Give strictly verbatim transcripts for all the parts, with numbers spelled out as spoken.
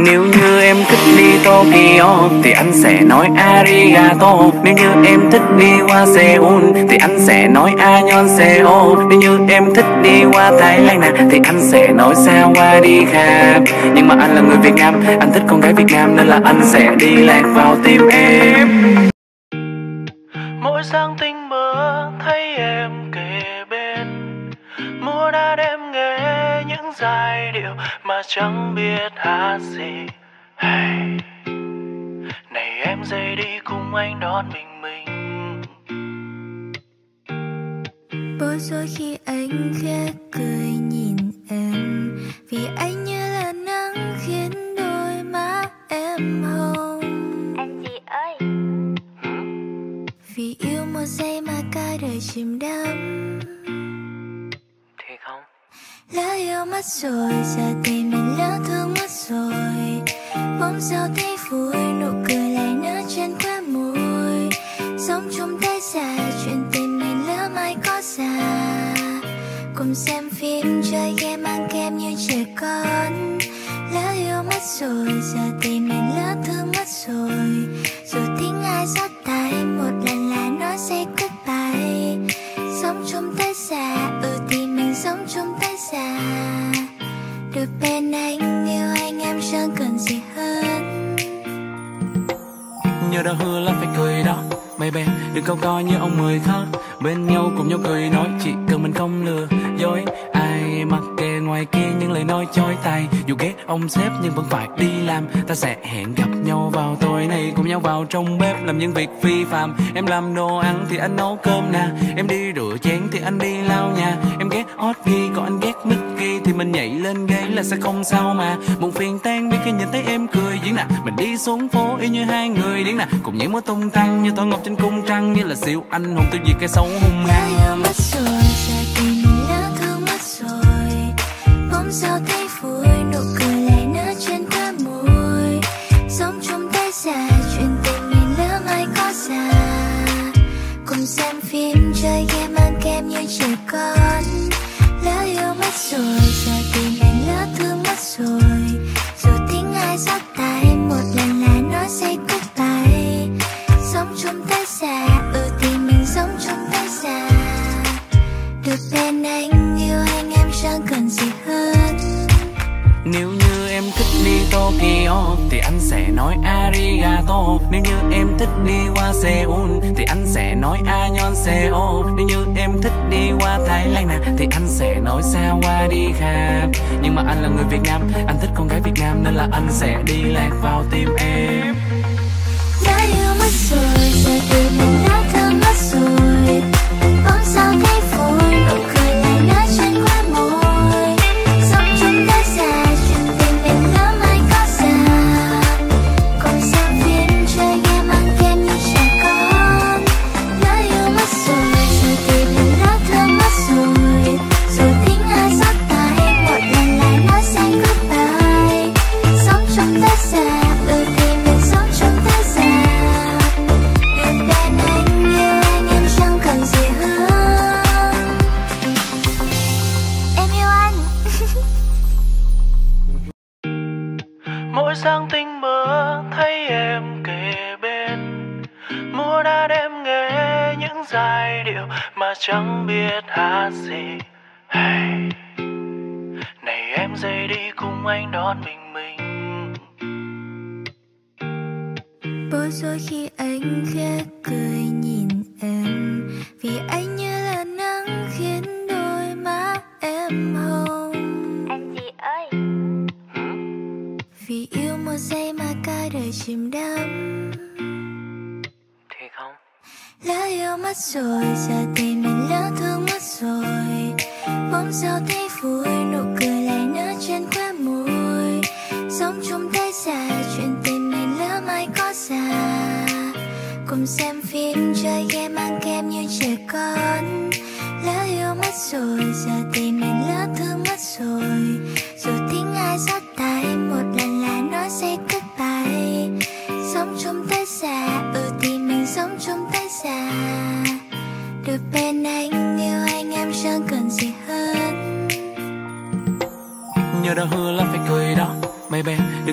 Nếu như em thích đi Tokyo thì anh sẽ nói arigato. Nếu như em thích đi qua Seoul thì anh sẽ nói annyeonghaseyo. Nếu như em thích đi qua Thái Lan nè thì anh sẽ nói sawadee. Nhưng mà anh là người Việt Nam, anh thích con gái Việt Nam nên là anh sẽ đi lạc vào tim em. Mỗi sáng tinh mơ thấy em kề bên, muốn hát em nghe những giai điệu mà chẳng biết hát gì. Hey, này em dậy đi cùng anh đón bình minh. Bối rối khi anh khẽ cười nhìn em, vì anh như là nắng khiến đôi má em hồng. Anh chị ơi, vì yêu một giây mà cả đời chìm đắm. Thì không Lỡ yêu mất rồi, giờ thì mình lỡ thương mất rồi. Bỗng sao thấy vui, nụ cười lại nở trên khóe môi. Sống chung tay xa, chuyện tình mình lỡ mai có ra. Cùng xem phim, chơi game, ăn kem như trẻ con. Lỡ yêu mất rồi, giờ thì mình lỡ thương mất rồi. Dù tiếng ai rót tai, một lần là nói say goodbye. Sống chung tay xa, ừ thì mình sống chung tay xa. Được bên anh, yêu anh em chẳng cần gì hơn. Nhớ đã hứa là phải cười đó baby, đừng câu coi như ông mười khó. Bên nhau cùng nhau cười nói, chỉ cần mình không lừa dối ai. Mặc kệ ngoài kia những lời nói chối tai, dù ghét ông sếp nhưng vẫn phải đi làm. Ta sẽ hẹn gặp nhau vào tối nay, cùng nhau vào trong bếp làm những việc phi phạm. Em làm đồ ăn thì anh nấu cơm nè, em đi rửa chén thì anh đi lau nhà. Em ghét hot ghi còn anh ghét Mickey thì mình nhảy lên ghế là sẽ không sao mà. Buồn phiền tan biết khi nhìn thấy em cười diễn nè, mình đi xuống phố y như hai người điên nè, cùng nhảy múa tung tăng như tổ ngọc trên cung trăng, như là siêu anh hùng tiêu diệt cái xấu hung Lỡ hăng. yêu mất rồi, giờ thì mình lỡ thương mất rồi. Bỗng sao thấy vui, nụ cười lại nở trên khóe môi. Sống chung tay xa, chuyện tình mình lỡ mai có ra. Cùng xem phim, chơi game, ăn kem như trẻ con. Lỡ yêu mất rồi, giờ thì mình lỡ thương mất rồi. Dù tiếng ai rót tai, một lần là nói say goodbye. Sống chung tay xa, ừ thì mình sống chung tay xa. Được bên anh, yêu anh em chẳng cần gì hơn. Nếu như em thích đi Tokyo thì anh sẽ nói arigato. Nếu như em thích đi qua Seoul thì anh sẽ nói annyeonghaseyo. Nếu như em thích đi qua Thái Lan nè thì anh sẽ nói sawadee. Nhưng mà anh là người Việt Nam, anh thích con gái Việt Nam nên là anh sẽ đi lạc vào tim em. Đã yêu mất rồi, giờ thì mình đã thương mất rồi. Bỗng sao thấy vui, nụ cười lại nở trên khóe môi. Sống chung tay xa, chuyện tình mình lỡ mai có ra. Cùng xem phim, chơi game, ăn kem như trẻ con. Đã yêu mất rồi, giờ thì mình đã thương mất rồi. Dù tiếng ai rót tai, một lần lại nói say goodbye. Sống chung tay xa, ừ thì mình sống chung tay xa. Được bên anh, yêu anh em chẳng cần gì hơn. Em yêu anh. mỗi sáng tinh mơ thấy em kề bên, muốn hát em nghe những giai điệu mà chẳng biết hát gì. Hey, này em dậy đi cùng anh đón bình minh. Bối rối khi anh khẽ cười nhìn em, vì anh như là nắng khiến đôi má em hồng. anh chị ơi, Vì yêu một giây mà cả đời chìm đắm. Thì không Lỡ yêu mất rồi, giờ thì mình lỡ thương mất rồi. Bỗng sao thấy vui, nụ cười lại nở trên khóe môi. Sống chung tay xa, chuyện tình mình lỡ mai có ra. Cùng xem phim, chơi game, ăn kem như trẻ con. Lỡ yêu mất rồi, giờ thì mình lỡ thương mất rồi. Dù tiếng ai rót tai, một lần là nói say goodbye. Sống chung tay xa, ừ thì mình sống chung tay xa. Được bên anh, yêu anh em chẳng cần gì hơn. Nhớ đã hứa là phải cười đó baby, đừng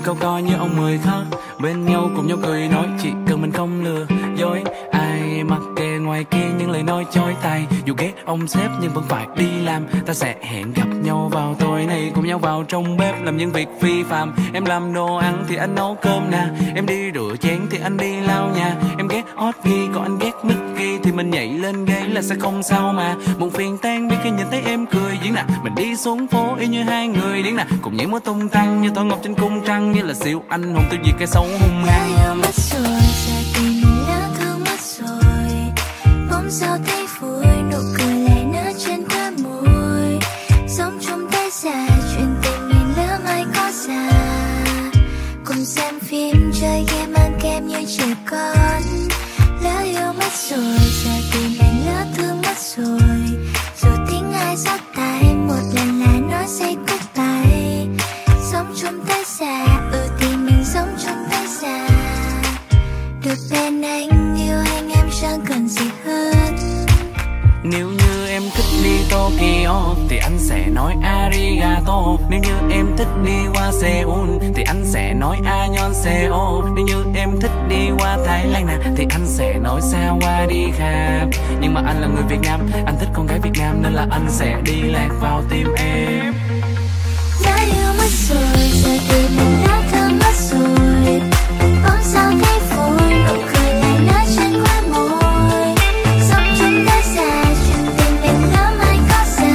câu co như ông mười khó. Bên nhau cùng nhau cười nói chỉ cần mình không lừa dối ai. Mặc kệ ngoài kia những lời nói chối tai. Dù ghét ông sếp nhưng vẫn phải đi làm. Ta sẽ hẹn gặp nhau vào tối nay, cùng nhau vào trong bếp làm những việc phi phạm. Em làm đồ ăn thì anh nấu cơm nè, em đi rửa chén thì anh đi lau nhà. Em ghét hot ghi còn anh ghét Mickey thì mình nhảy lên ghế là sẽ không sao mà. Buồn phiền tan biết khi nhìn thấy em cười diễn nè. Mình đi xuống phố y như hai người điên nè, cùng nhảy múa tung tăng như Tổ Ngọc trên cung trăng, như là siêu anh hùng tiêu diệt cái xấu hung hăng. Đã yêu mất rồi, giờ thì mình đã thương mất rồi. Bỗng sao thấy vui, nụ cười lại nở trên khóe môi. Sống chung tay xa, chuyện tình mình lỡ mai có xa. Cùng xem phim, chơi game, ăn kem như trẻ con. Lỡ yêu mất rồi, giờ thì mình lỡ thương mất rồi. Dù tiếng ai rót tay, một lần là nói say goodbye. Sống chung tay xa, ừ thì mình sống chung tay xa. Được bên anh, yêu anh em chẳng cần gì hơn. Nếu như em thích đi Tokyo thì anh sẽ nói arigato. Nếu như em thích đi qua Seoul thì anh sẽ nói annyeonghaseyo. Nếu như em thích đi qua Thái Lan nè thì anh sẽ nói sawadee. Nhưng mà anh là người Việt Nam, anh thích con gái Việt Nam nên là anh sẽ đi lạc vào tim em. Đã yêu mất rồi, giờ thì mình đã thương mất rồi. Bỗng sao thấy vui, nụ cười lại nở trên khóe môi. Sống chung tay xa, chuyện tình mình lỡ mai có xa.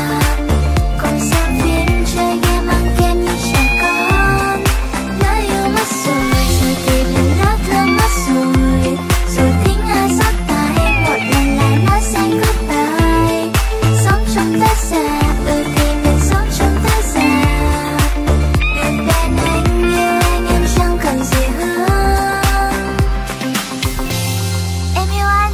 Cùng xem phim, chơi game, ăn kem như trẻ con. Đã yêu mất rồi, giờ thì mình đã thương mất rồi. Dù tiếng ai rót tay, một lần lại nói say goodbye. Sống chung tay xa, ừ thì mình sống chung tay xa. Được bên anh, yêu anh em chẳng cần gì hơn. Em yêu anh.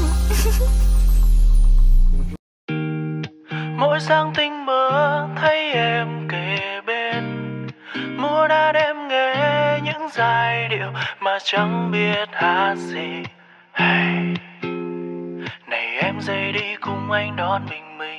Mỗi sáng tinh mơ thấy em kề bên. Mùa đã đem nghe những giai điệu mà chẳng biết hát gì. Hey, này em dậy đi cùng anh đón bình minh.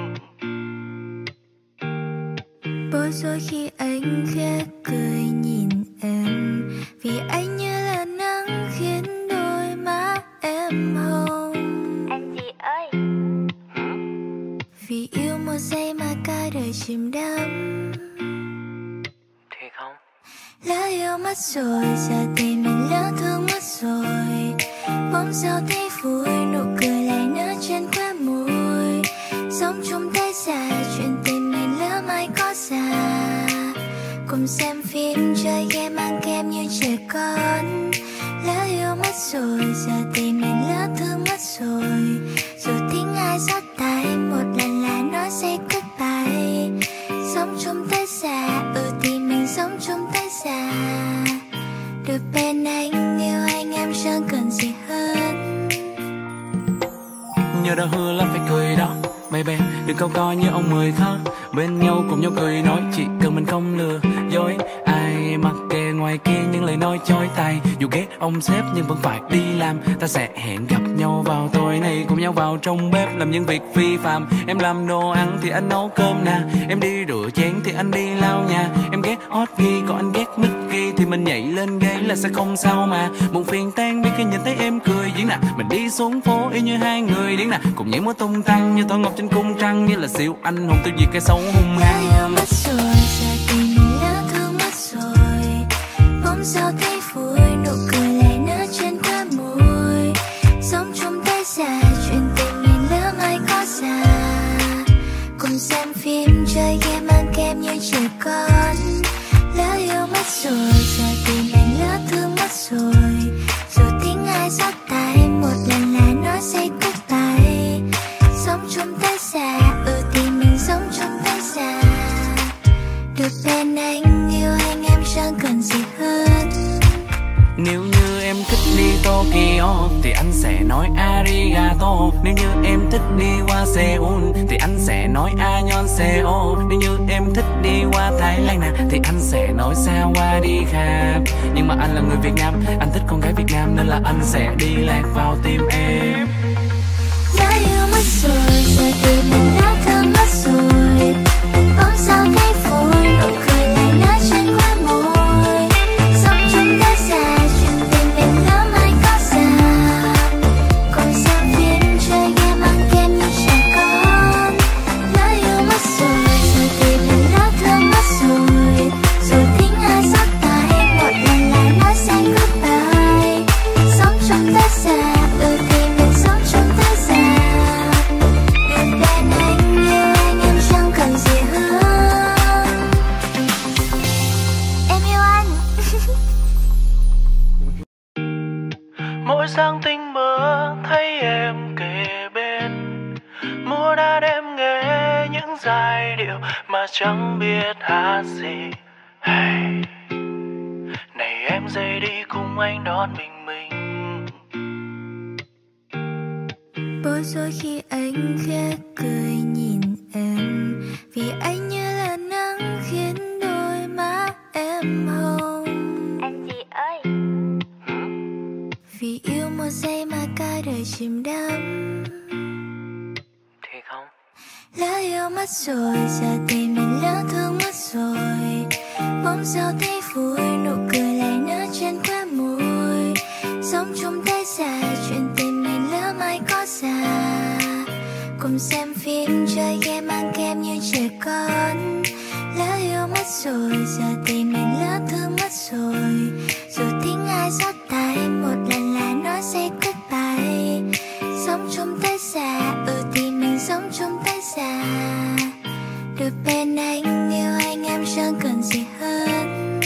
Bối rối khi anh khẽ cười nhìn em, vì anh như là nắng khiến đôi má em hồng. Anh gì ơi? Vì yêu một giây mà cả đời chìm đắm. Thì không. Lỡ yêu mất rồi, giờ thì mình lỡ thương mất rồi. Bỗng sao thấy vui, nụ cười lại nở trên khóe môi. Sống chung tay xa, chuyện tình mình lỡ mai có xa. Cùng xem phim, chơi game, ăn kem như trẻ con. Lỡ yêu mất rồi, giờ thì mình lỡ thương mất rồi. Dù tiếng ai rót tay, một lần là nói say goodbye. Sống chung tay xa, ừ thì mình sống chung tay xa. Được bên anh, yêu anh em chẳng cần gì hơn. Nhớ đã hứa là phải cười đó baby, đừng câu co như ông mười khó. Bên nhau cùng nhau cười nói chỉ cần mình không lừa dối ai. Mặc kệ ngoài kia những lời nói chối tai. Dù ghét ông sếp nhưng vẫn phải đi làm. Ta sẽ hẹn gặp nhau vào tối nay, cùng nhau vào trong bếp làm những việc phi phạm. Em làm đồ ăn thì anh nấu cơm nè, em đi rửa chén thì anh đi lau nhà. Em ghét hot ghi còn anh ghét Mickey thì mình nhảy lên ghế là sẽ không sao mà. Buồn phiền tan biết khi nhìn thấy em cười diễn nè. Mình đi xuống phố y như hai người điên nè, cùng nhảy múa tung tăng như Tổ Ngọc trên cung trăng, như là siêu anh hùng tiêu diệt cái xấu hung Đã hăng. yêu mất rồi, giờ thì mình đã thương mất rồi. Bỗng sao thấy vui, nụ cười lại nở trên khóe môi. Sống chung tay xa, chuyện tình mình lỡ mai có xa. Cùng xem phim, chơi game, ăn kem như trẻ con. Lỡ yêu mất rồi, giờ thì mình lỡ thương mất rồi. Dù tiếng ai rót tay, một lần là nói say goodbye. Sống chung tay xa, ừ thì mình sống chung tay xa. Được bên anh, yêu anh em chẳng cần gì hơn. Nếu như em thích đi Tokyo thì anh sẽ nói arigato. Nếu như em thích đi qua Seoul thì anh sẽ nói annyeonghaseyo. Nếu như em thích đi qua Thái Lan nè thì anh sẽ nói sawadee. Nhưng mà anh là người Việt Nam, anh thích con gái Việt Nam nên là anh sẽ đi lạc vào tim em. Đã yêu mất rồi, giờ thì mình đã thương mất rồi. Bỗng sao thấy vui, nụ cười lại nở trên khóe môi. Mỗi sáng tinh mơ thấy em kề bên, mùa đã đêm nghe những giai điệu mà chẳng biết hát gì. Hey, này em dậy đi cùng anh đón bình minh. Bối rối khi anh khẽ cười nhìn em, vì anh như là nắng khiến đôi má em hồng. Anh chị ơi, Vì yêu một giây mà cả đời chìm đắm. Thì không Lỡ yêu mất rồi, giờ tình mình lỡ thương mất rồi. Bỗng sao thấy vui, nụ cười lại nở trên khóe môi. Sống chung tay xa, chuyện tình mình lỡ mai có ra. Cùng xem phim, chơi game, ăn kem như trẻ con. Lỡ yêu mất rồi, giờ tình mình lỡ thương mất rồi. Dù tiếng ai rót tay, một lần là nói say goodbye. Sống chung tay xa, ừ thì mình sống chung tay xa. Được bên anh, yêu anh em chẳng cần gì hơn.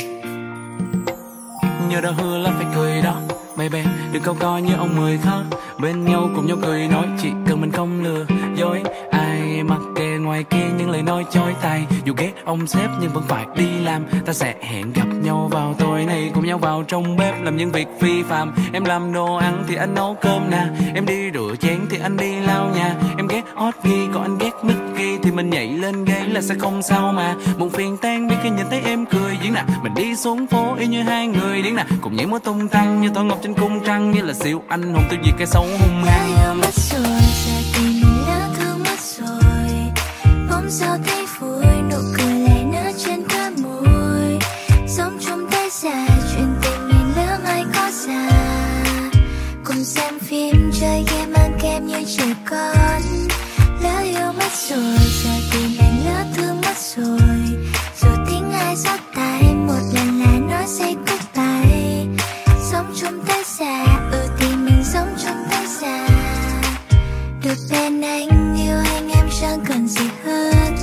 Nhớ đã hứa là phải cười đó baby, đừng câu coi như ông mười khác. Bên nhau cùng nhau cười nói, chỉ cần mình không lừa dối ai. Mặc kệ ngoài kia những lời nói chối tay, dù ghét ông sếp nhưng vẫn phải đi làm. Ta sẽ hẹn gặp nhau vào tối nay, cùng nhau vào trong bếp làm những việc phi phạm. Em làm đồ ăn thì anh nấu cơm nè, em đi rửa chén thì anh đi lau nhà. Em ghét hot ghi còn anh ghét Mickey, thì mình nhảy lên ghế là sẽ không sao mà. Buồn phiền tan biết khi nhìn thấy em cười diễn nè. Mình đi xuống phố y như hai người điên nè, cùng nhảy múa tung tăng như tổ ngọc trên cung trăng. Như là siêu anh hùng tiêu diệt cái xấu hung hăng. Lỡ yêu mất rồi, giờ tình mình lỡ thương mất rồi. Bỗng sao thấy vui, nụ cười lại nở trên khóe môi. Sống chung tay xa, chuyện tình mình lỡ mai có ra. Cùng xem phim, chơi game, ăn kem như trẻ con. Lỡ yêu mất rồi, giờ tình mình lỡ thương mất rồi. Dù tiếng ai rót tay, một lần là nói say goodbye. Sống chung tay xa, ừ thì mình sống chung tay xa. Được bên anh, yêu anh em chẳng cần gì hơn.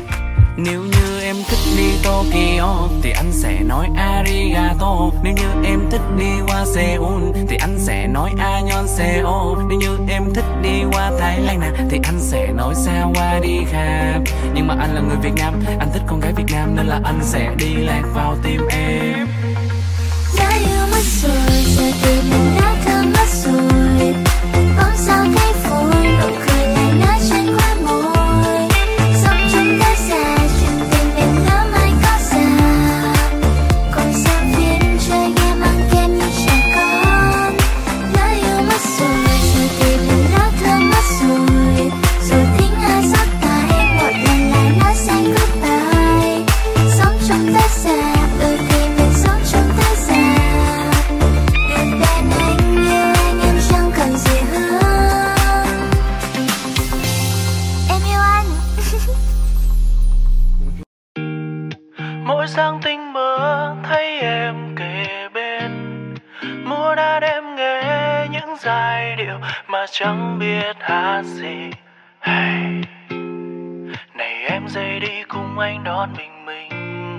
Nếu như em thích đi Tokyo thì anh sẽ nói arigato. Nếu như em thích đi qua Seoul thì anh sẽ nói annyeonghaseyo. Nếu như em thích đi qua Thái Lan nè thì anh sẽ nói sawadee-krap. Nhưng mà anh là người Việt Nam, anh thích con gái Việt Nam, nên là anh sẽ đi lạc vào tim em. Đã yêu mất rồi, giờ thì mình đã thương mất rồi. Bỗng sao thấy vui, nụ cười lại nở trên khóe môi. Sống chung tay xa, chuyện tình mình lỡ mai có ra. Cùng xem phim, chơi game, ăn kem như trẻ con. Đã yêu mất rồi, giờ thì mình đã thương mất rồi. Dù tiếng ai rót tay, một lần lại nói say goodbye. Sống chung tay xa, ừ thì mình sống chung tay xa. Được bên anh, yêu anh em chẳng cần gì hơn. Em yêu anh. mỗi sáng tinh mơ thấy em kề bên, mùa đã đêm nghe những giai điệu mà chẳng biết hát gì. Hey, này em dậy đi cùng anh đón bình minh.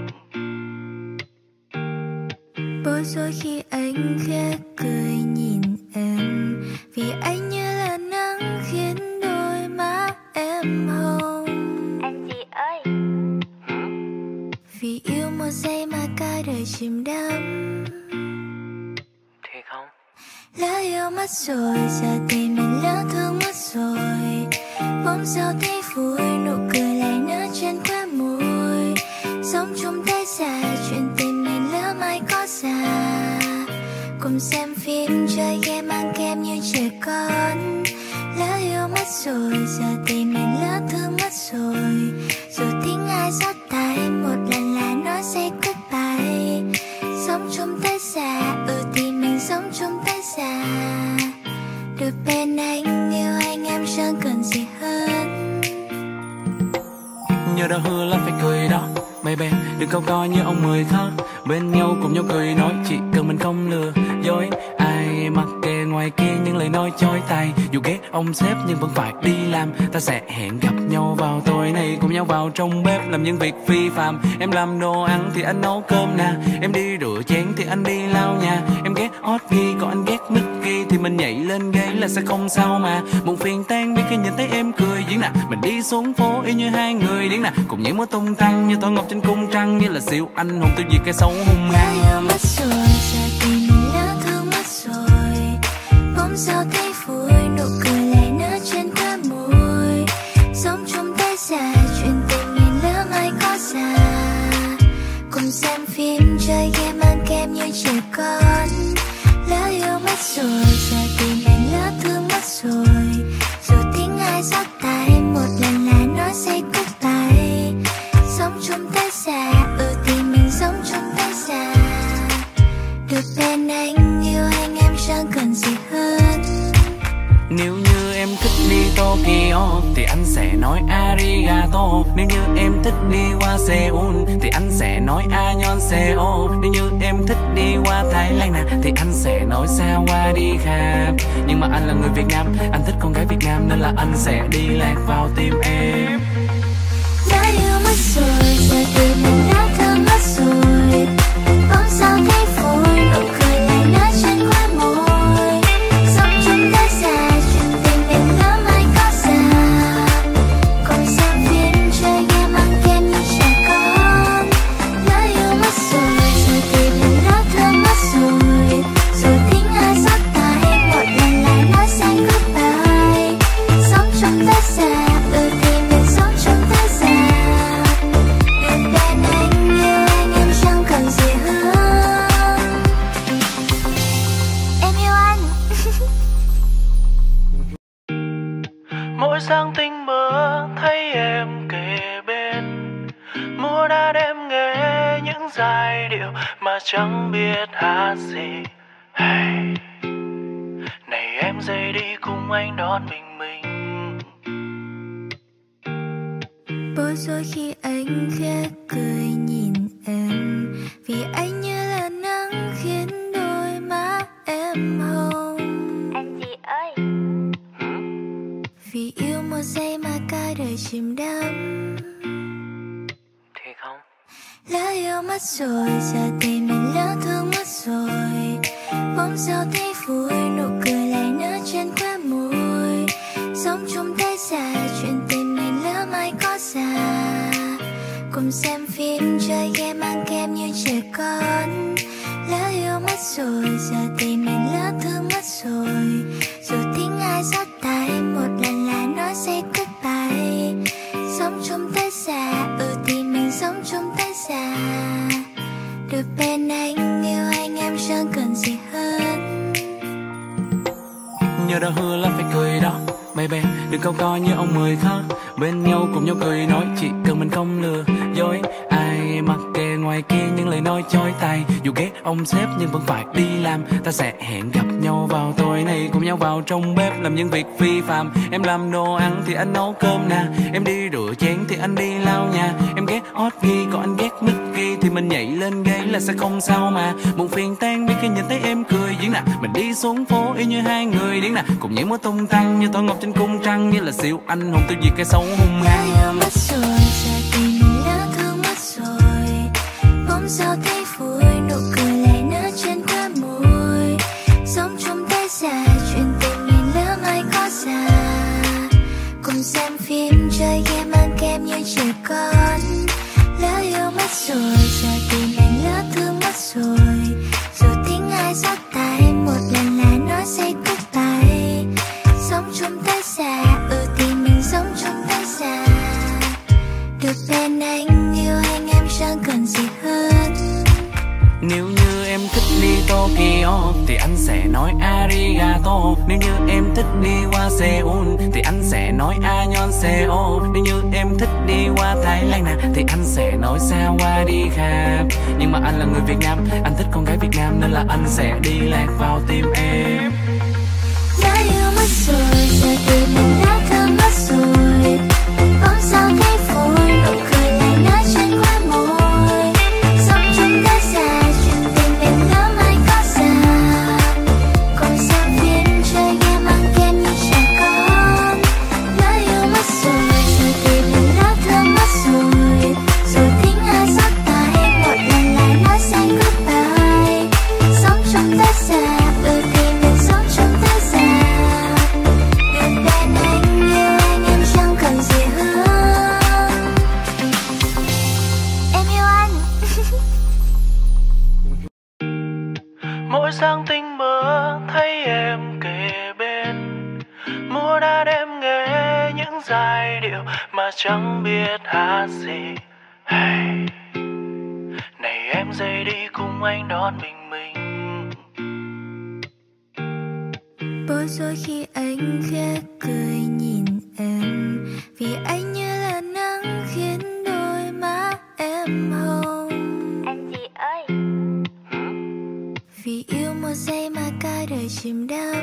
Bối rối khi anh khẽ cười nhìn em, vì anh như là nắng khiến đôi má em hồng. anh chị ơi, Vì yêu một giây mà cả đời chìm đắm. Thì không Lỡ yêu mất rồi, giờ tình mình lỡ thương mất rồi. Bỗng sao thấy vui, nụ cười lại nở trên khóe môi. Sống chung tay xa, chuyện tình mình lỡ mai có ra. Cùng xem phim, chơi game, ăn kem như trẻ con. Lỡ yêu mất rồi, giờ tình mình lỡ thương mất rồi. Dù tiếng ai rót tay, một lần là nói say goodbye. Sống chung tay xa, ừ thì mình sống chung tay xa. Được bên anh, yêu anh em chẳng cần gì hơn. Nhớ đã hứa là phải cười đó baby, đừng câu coi như ông mười khác. Bên nhau cùng nhau cười nói, chỉ cần mình không lừa dối ai. Mặc kệ ngoài kia những lời nói chối tay, dù ghét ông sếp nhưng vẫn phải đi làm. Ta sẽ hẹn gặp nhau vào tối nay, cùng nhau vào trong bếp làm những việc phi phạm. Em làm đồ ăn thì anh nấu cơm nè, em đi rửa chén thì Osky, còn anh ghét Mickey thì mình nhảy lên ghế là sẽ không sao mà. Buồn phiền tan biết khi nhìn thấy em cười diễn nè. Mình đi xuống phố y như hai người điên nè, cùng nhảy múa tung tăng như Tổ Ngọc trên cung trăng, như là siêu anh hùng tiêu diệt cái xấu hung Đã hăng. yêu mất rồi, giờ thì mình đã thương mất rồi. Bỗng sao thấy vui, nụ cười lại nở trên đôi môi. Sống chung tay xa, chuyện tình nghìn lỡ mai có xa. Cùng xem phim, chơi game, ăn kem như trẻ con. Lỡ yêu mất rồi, giờ thì mình lỡ thương mất rồi. Dù tiếng ai rót tai, một lần là nói say goodbye. Sống chung tay xa, ừ thì mình sống chung tay xa. Được bên anh, yêu anh em chẳng cần gì hơn. Nếu như em thích đi Tokyo thì anh sẽ nói arigato. Nếu như em thích đi qua Seoul thì anh sẽ nói annyeonghaseyo. Nếu như em thích đi qua Thái Lan nè thì anh sẽ nói sawadee. Nhưng mà anh là người Việt Nam, anh thích con gái Việt Nam nên là anh sẽ đi lạc vào tim em. Đã yêu mất rồi, giờ thì mình đã thương mất rồi. Bỗng sao thấy vui, nụ cười lại nở trên khóe môi. Sống chung tay xa, chuyện tình mình lỡ mai có xa. Cùng xem phim, chơi game, ăn kem như trẻ con. Đã yêu mất rồi, giờ thì mình đã thương mất rồi. Dù tiếng ai rót tai, một lần lại nói say goodbye. Sống chung tay xa, ừ thì mình sống chung tay xa. Được bên anh, yêu anh em chẳng cần gì hơn. Em yêu anh. Mỗi sáng tinh mơ thấy em kề bên, mùa đã đêm nghe những giai điệu mà chẳng biết hát gì. Hey, này em dậy đi cùng anh đón bình minh. Bối rối khi anh khẽ cười nhìn em, vì anh như là nắng khiến đôi má em hồng. Anh gì ơi, Vì yêu một giây mà cả đời chìm đắm. Thì không. Lỡ yêu mất rồi, giờ thì mình lỡ thương mất rồi. Bỗng sao thấy vui, nụ cười lại nở trên khóe môi. Sống chung tay xa, chuyện tình mình lỡ mai có xa. Cùng xem phim, chơi game, ăn kem như trẻ con. Lỡ yêu mất rồi, giờ thì mình lỡ thương mất rồi. Dù tiếng ai rót tai, một lần là nói say goodbye. Sống chung tay xa, ừ thì mình sống chung tay xa. Được bên anh, yêu anh em chẳng cần gì hơn. Nhớ đã hứa là phải cười đó baby, đừng câu co như ông mười khác. Bên nhau cùng nhau cười nói, chỉ cần mình không lừa dối ai. Mặc kệ ngoài kia những lời nói chói tai, dù ghét ông sếp nhưng vẫn phải đi làm. Ta sẽ hẹn gặp nhau vào tối nay, cùng nhau vào trong bếp làm những việc phi phạm. Em làm đồ ăn thì anh nấu cơm nè, em đi rửa chén thì anh đi lau nhà. Em ghét Osky, còn anh ghét Mickey thì mình nhảy lên ghế là sẽ không sao mà. Buồn phiền tan biết khi nhìn thấy em cười diễn nè. Mình đi xuống phố y như hai người điên nè, cùng nhảy múa tung tăng như Tổ Ngọc trên cung trăng, như là siêu anh hùng tiêu diệt cái xấu hung Đã hăng. yêu mất rồi, giờ thì mình đã thương mất rồi. Bỗng sao thấy vui, nụ cười lại nở trên đôi môi. Sống chung tay xa, chuyện tình nghìn lỡ mai có xa. Cùng xem phim, chơi game, ăn kem như trẻ con. Lỡ yêu mất rồi, giờ thì mình lỡ thương mất rồi. Dù tiếng ai rót tai, một lần là nói say goodbye. Sống chung tay xa, ừ thì mình sống chung tay xa. Được bên anh, yêu anh em chẳng cần gì hơn. Nếu như em thích đi Tokyo thì anh sẽ nói arigato. Nếu như em thích đi qua Seoul thì anh sẽ nói annyeonghaseyo. Nếu như em thích đi qua Thái Lan nè thì anh sẽ nói sawadee. Nhưng mà anh là người Việt Nam, anh thích con gái Việt Nam nên là anh sẽ đi lạc vào tim em. Đã yêu mất rồi, giờ thì mình đã thương mất rồi. Bỗng sao thấy vui, nụ cười lại nở trên khóe môi. Sống chung tay xa, chuyện tình mình lỡ mai có xa. Cùng xem phim, chơi game, ăn kem như trẻ con. Đã yêu mất rồi, giờ thì mình đã thương mất rồi. Dù tiếng ai rót tai, một lần lại nói say goodbye. Sống chung tay xa. Mỗi sáng tinh mơ thấy em kề bên, mùa đã đêm nghe những giai điệu mà chẳng biết hát gì. Hey, này em dậy đi cùng anh đón bình minh. Bối rối khi anh khẽ cười nhìn em, vì anh như là nắng khiến đôi má em hồng. Anh gì ơi? Vì yêu một giây mà cả đời chìm đắm.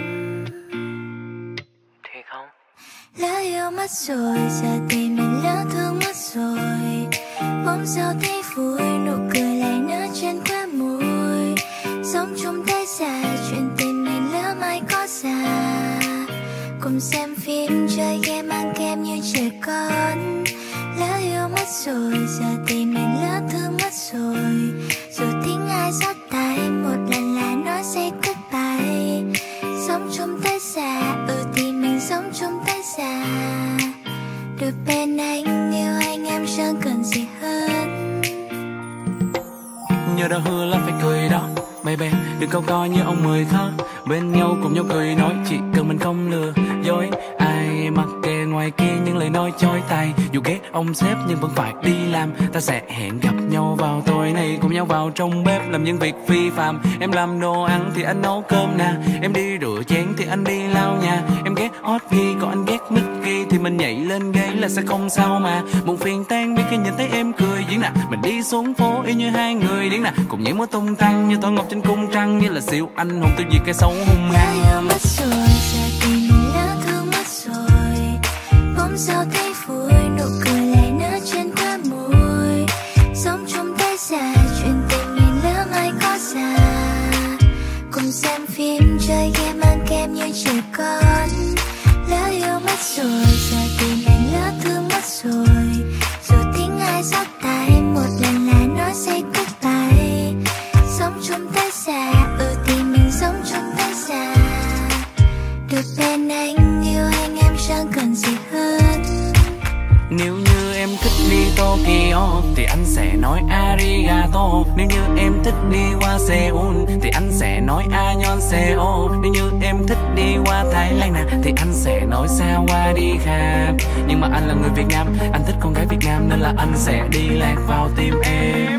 Thì không Lỡ yêu mất rồi, giờ thì mình lỡ thương mất rồi. Bỗng sao thấy vui, nụ cười lại nở trên khóe môi. Sống chung tay xa, chuyện tình mình lỡ mai có ra. Cùng xem phim, chơi game, ăn kem như trẻ con. Lỡ yêu mất rồi, giờ thì mình lỡ thương mất rồi. Dù tiếng ai rót tai, một lần là nói say goodbye. Sống chung tay xa, ừ thì mình sống chung tay xa. Được bên anh, yêu anh em chẳng cần gì hơn. Nhớ đã hứa là phải cười đó baby, đừng câu coi như ông mười khác. Bên nhau cùng nhau cười nói, chỉ cần mình không lừa dối ai. Mặc kệ ngoài kia những lời nói chối tai, dù ghét ông sếp nhưng vẫn phải đi làm. Ta sẽ hẹn gặp nhau vào tối nay, cùng nhau vào trong bếp làm những việc phi phạm. Em làm đồ ăn thì anh nấu cơm nè, em đi rửa chén thì anh đi lau nhà. Em ghét hot ghi còn anh ghét Mickey, thì mình nhảy lên ghế là sẽ không sao mà. Buồn phiền tan biết khi nhìn thấy em cười diễn nè. Mình đi xuống phố y như hai người điên nè, cùng nhảy múa tung tăng như tổ ngọc trên cung trăng. Như là siêu anh hùng tiêu diệt cái xấu hung Lỡ hăng. yêu mất rồi, giờ thì mình lỡ thương mất rồi. Bỗng sao thấy vui, nụ cười lại nở trên khóe môi. Sống chung tay xa, chuyện tình mình lỡ mai có ra. Cùng xem phim, chơi game, ăn kem như trẻ con. Lỡ yêu mất rồi, giờ thì mình lỡ thương mất rồi. Dù tiếng ai rót tai, một lần là nói say goodbye. Sống chung tay xa, ừ thì mình sống chung tay xa. Được bên anh, yêu anh em chẳng cần gì hơn. Nếu như em thích đi Tokyo thì anh sẽ nói arigato. Nếu như em thích đi qua Seoul thì anh sẽ nói annyeonghaseyo. Nếu như em thích đi qua Thái Lan nè thì anh sẽ nói sawadee. Nhưng mà anh là người Việt Nam, anh thích con gái Việt Nam nên là anh sẽ đi lạc vào tim em.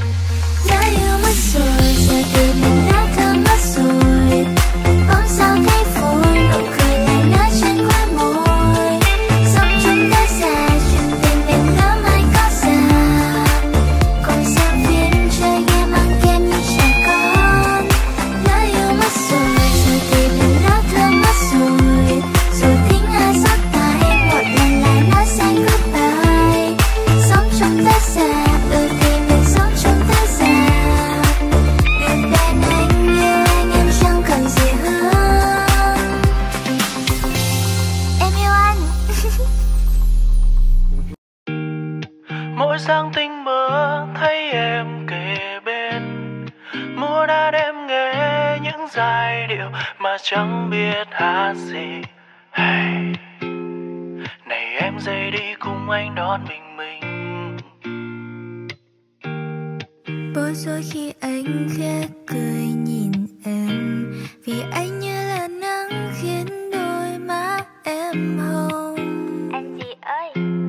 Đã yêu mất rồi, giờ thì mình đã thương mất rồi. Bỗng sao thấy vui, nụ cười lại nở trên khóe môi. Sống chung tay xa, chuyện tình mình lỡ mai có ra. Cùng xem phim, chơi game, ăn kem như trẻ con. Đã yêu mất rồi, giờ thì mình đã thương mất rồi. Dù tiếng ai rót tai, một lần lại nói say goodbye. Sống chung tay xa, ừ thì mình sống chung tay xa. Được bên anh, yêu anh em chẳng cần gì hơn. Em yêu anh. mỗi sáng tinh mơ thấy em kề bên, mùa đã đêm nghe những giai điệu mà chẳng biết hát gì. Hey, này em dậy đi cùng anh đón bình minh. Bối rối khi anh khẽ cười nhìn em, vì anh như là nắng khiến đôi má em hồng. Anh gì ơi?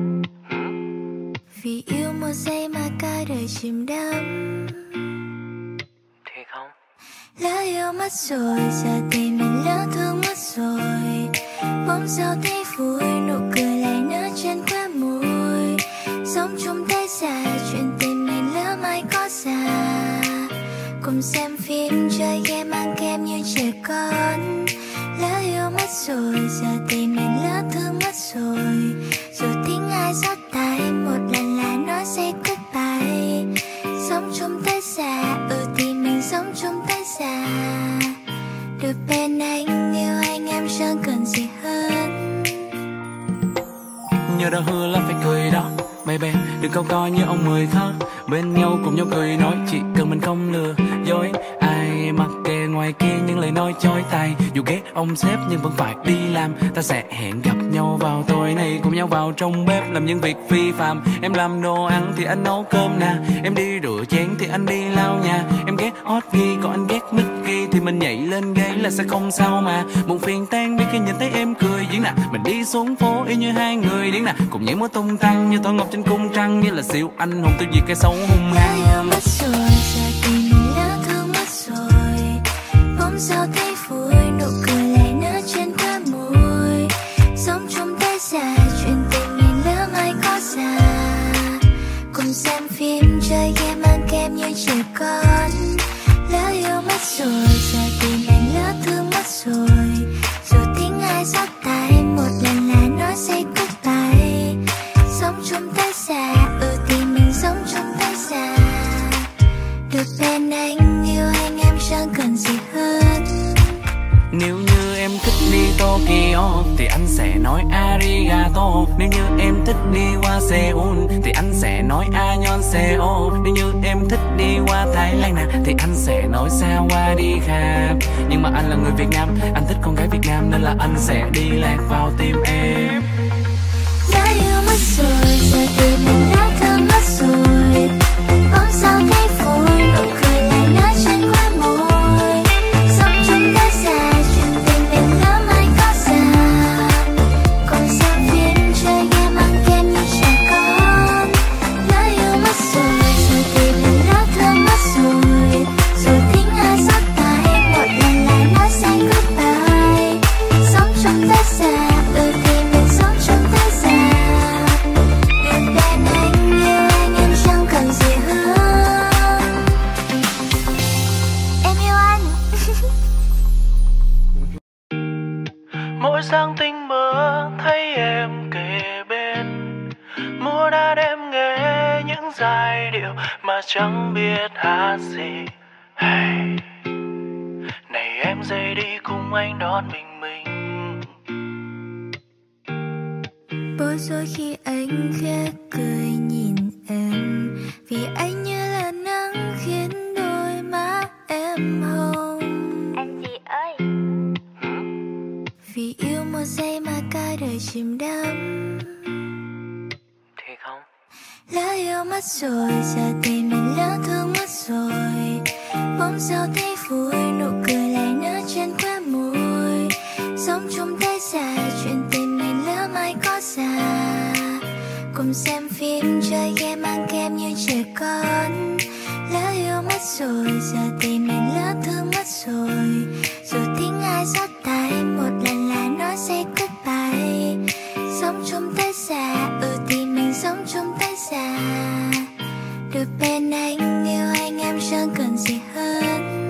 Vì yêu một giây mà cả đời chìm đắm. Thì không Lỡ yêu mất rồi, giờ thì mình lỡ thương mất rồi. Bỗng sao thấy vui, nụ cười lại nở trên khóe môi. Sống chung tay xa, chuyện tình mình lỡ mai có ra. Cùng xem phim, chơi game, ăn kem như trẻ con. Lỡ yêu mất rồi, giờ thì mình lỡ thương mất rồi. Dù tiếng ai rót tai, một lần là nói say goodbye. Sống chung tay xa, ừ thì mình sống chung tay xa. Được bên anh, yêu anh em chẳng cần gì hơn. Nhớ đã hứa là phải cười đó baby, đừng câu coi như ông mười khác. Bên nhau cùng nhau cười nói, chỉ cần mình không lừa dối ai. Mặc kệ ngoài ngoài kia những lời nói chói tai. Dù ghét ông sếp nhưng vẫn phải đi làm. Ta sẽ hẹn gặp nhau vào tối nay, cùng nhau vào trong bếp làm những việc phi phạm. Em làm đồ ăn thì anh nấu cơm nè, em đi rửa chén thì anh đi lau nhà. Em ghét hot ghi còn anh ghét Mickey thì mình nhảy lên ghế là sẽ không sao mà. Buồn phiền tan biết khi nhìn thấy em cười diễn nè. Mình đi xuống phố y như hai người điên nè, cùng nhảy múa tung tăng như tổ ngọc trên cung trăng, như là siêu anh hùng tiêu diệt cái xấu hung hăng. Đã yêu mất rồi, giờ thì mình đã thương mất rồi. Bỗng sao thấy vui, nụ cười lại nở trên khóe môi. Sống chung tới già, chuyện tình mình lỡ mai có già. Cùng xem phim, chơi game, ăn kem như trẻ con. Lỡ yêu mất rồi, giờ thì mình lỡ thương mất rồi. Dù tiếng ai rót tai, một lần là nói say goodbye. Sống chung tới già, ừ thì mình sống chung tới già. Được bên anh, yêu anh em chẳng cần gì hơn. Nếu như em thích đi Tokyo thì anh sẽ nói arigato. Nếu như em thích đi qua Seoul thì anh sẽ nói annyeonghaseyo. Nếu như em thích đi qua Thái Lan nè thì anh sẽ nói sawadee. Nhưng mà anh là người Việt Nam, anh thích con gái Việt Nam nên là anh sẽ đi lạc vào tim em. Đã yêu mất rồi, giờ thì mình đã thương mất rồi. Bỗng sao thấy vui, nụ cười lại nở trên khóe môi. Sống chung tới già, chuyện tình mình lỡ mai có già. Cùng xem phim, chơi game, ăn kem như trẻ con. Đã yêu mất rồi, giờ thì mình đã thương mất rồi. Dù tiếng ai rót tai, một lần lại nói say goodbye. Sống chung tới già, ừ thì mình sống chung tới già. Được bên anh, yêu anh em chẳng cần gì hơn. Em yêu anh. Mỗi sáng tinh mơ thấy em kề bên, mùa đã đêm nghe những giai điệu mà chẳng biết hát gì. Hey, này em dậy đi cùng anh đón bình minh. Bối rối khi anh khẽ cười nhìn em, vì anh như là nắng khiến đôi má em hồng. Anh gì ơi? Vì yêu một giây mà cả đời chìm đắm. Thì không. Lỡ yêu mất rồi, giờ thì mình lỡ thương mất rồi. Bỗng sao thấy vui, nụ cười lại nở trên khóe môi. Sống chung tới già, chuyện tình mình lỡ mai có già. Cùng xem phim, chơi game, ăn kem như trẻ con. Lỡ yêu mất rồi, giờ thì mình lỡ thương mất rồi. Dù tiếng ai rót tai, một lần là nói say goodbye. Sống chung tới già, ừ thì mình sống chung tới già. Được bên anh, yêu anh em chẳng cần gì hơn.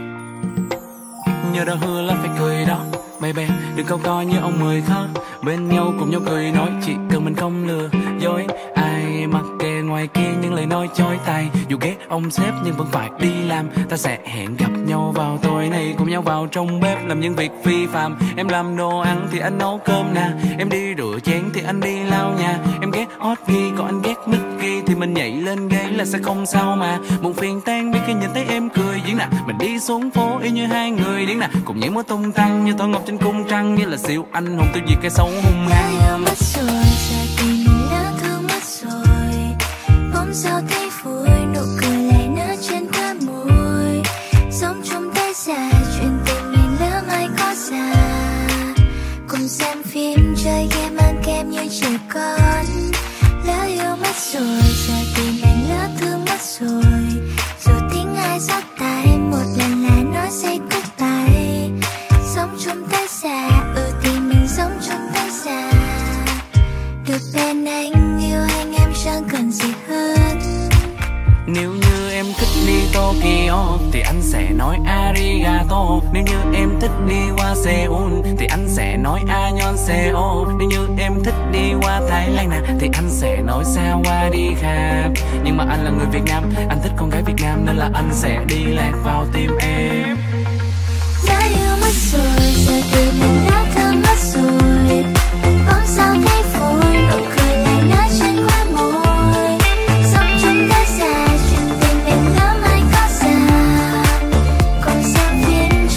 Nhớ đã hứa là phải cười đó baby, đừng câu co như ông mười khác. Bên nhau cùng nhau cười nói, chỉ cần mình không lừa dối ai. Mặc kệ ngoài kia những lời nói chói tai. Dù ghét ông sếp nhưng vẫn phải đi làm. Ta sẽ hẹn gặp nhau vào tối nay, cùng nhau vào trong bếp làm những việc phi phạm. Em làm đồ ăn thì anh nấu cơm nè, em đi rửa chén thì anh đi lau nhà. Em ghét hot ghi còn anh ghét Mickey thì mình nhảy lên ghế là sẽ không sao mà. Buồn phiền tan biết khi nhìn thấy em cười diễn nè. Mình đi xuống phố y như hai người điên nè, cùng nhảy múa tung tăng như tổ ngọc trên cung trăng, như là siêu anh hùng tiêu diệt cái xấu hung Đã hăng. yêu mất rồi, giờ thì mình đã thương mất rồi. Bỗng sao thấy vui, nụ cười lại nở trên khóe môi. Sống chung tới già, chuyện tình mình lỡ mai có già. Cùng xem phim, chơi game, ăn kem như trẻ con. Lỡ yêu mất rồi, giờ thì mình lỡ thương mất rồi. Dù tiếng ai rót tai, một lần là nói say goodbye. Sống chung tới già, ừ thì mình sống chung tới già. Được bên anh, yêu anh em chẳng cần gì hơn. Nếu như em thích đi Tokyo thì anh sẽ nói arigato. Nếu như em thích đi qua Seoul thì anh sẽ nói annyeonghaseyo. Nếu như em thích đi qua Thái Lan nè thì anh sẽ nói sawadee. Nhưng mà anh là người Việt Nam, anh thích con gái Việt Nam nên là anh sẽ đi lạc vào tim em. Đã yêu mất rồi, giờ thì mình đã thương mất rồi. Bỗng sao thấy vui, nụ cười lại nở trên khóe môi. Sống chung tới già, chuyện tình mình lỡ mai có già. Cùng xem phim,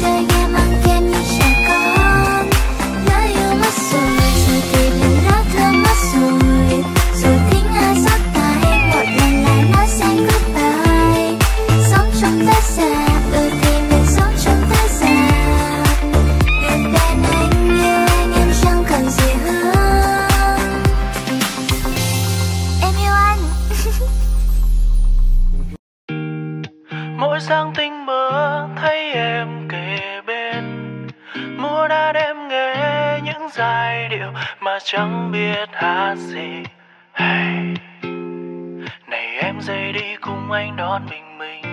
giai điệu mà chẳng biết hát gì. Hey, này em dậy đi cùng anh đón bình minh.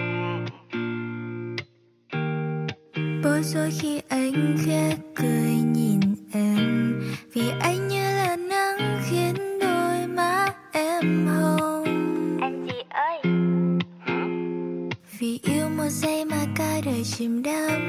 Bối rối khi anh khẽ cười nhìn em, vì anh như là nắng khiến đôi má em hồng. Anh chị ơi, Vì yêu một giây mà cả đời chìm đắm.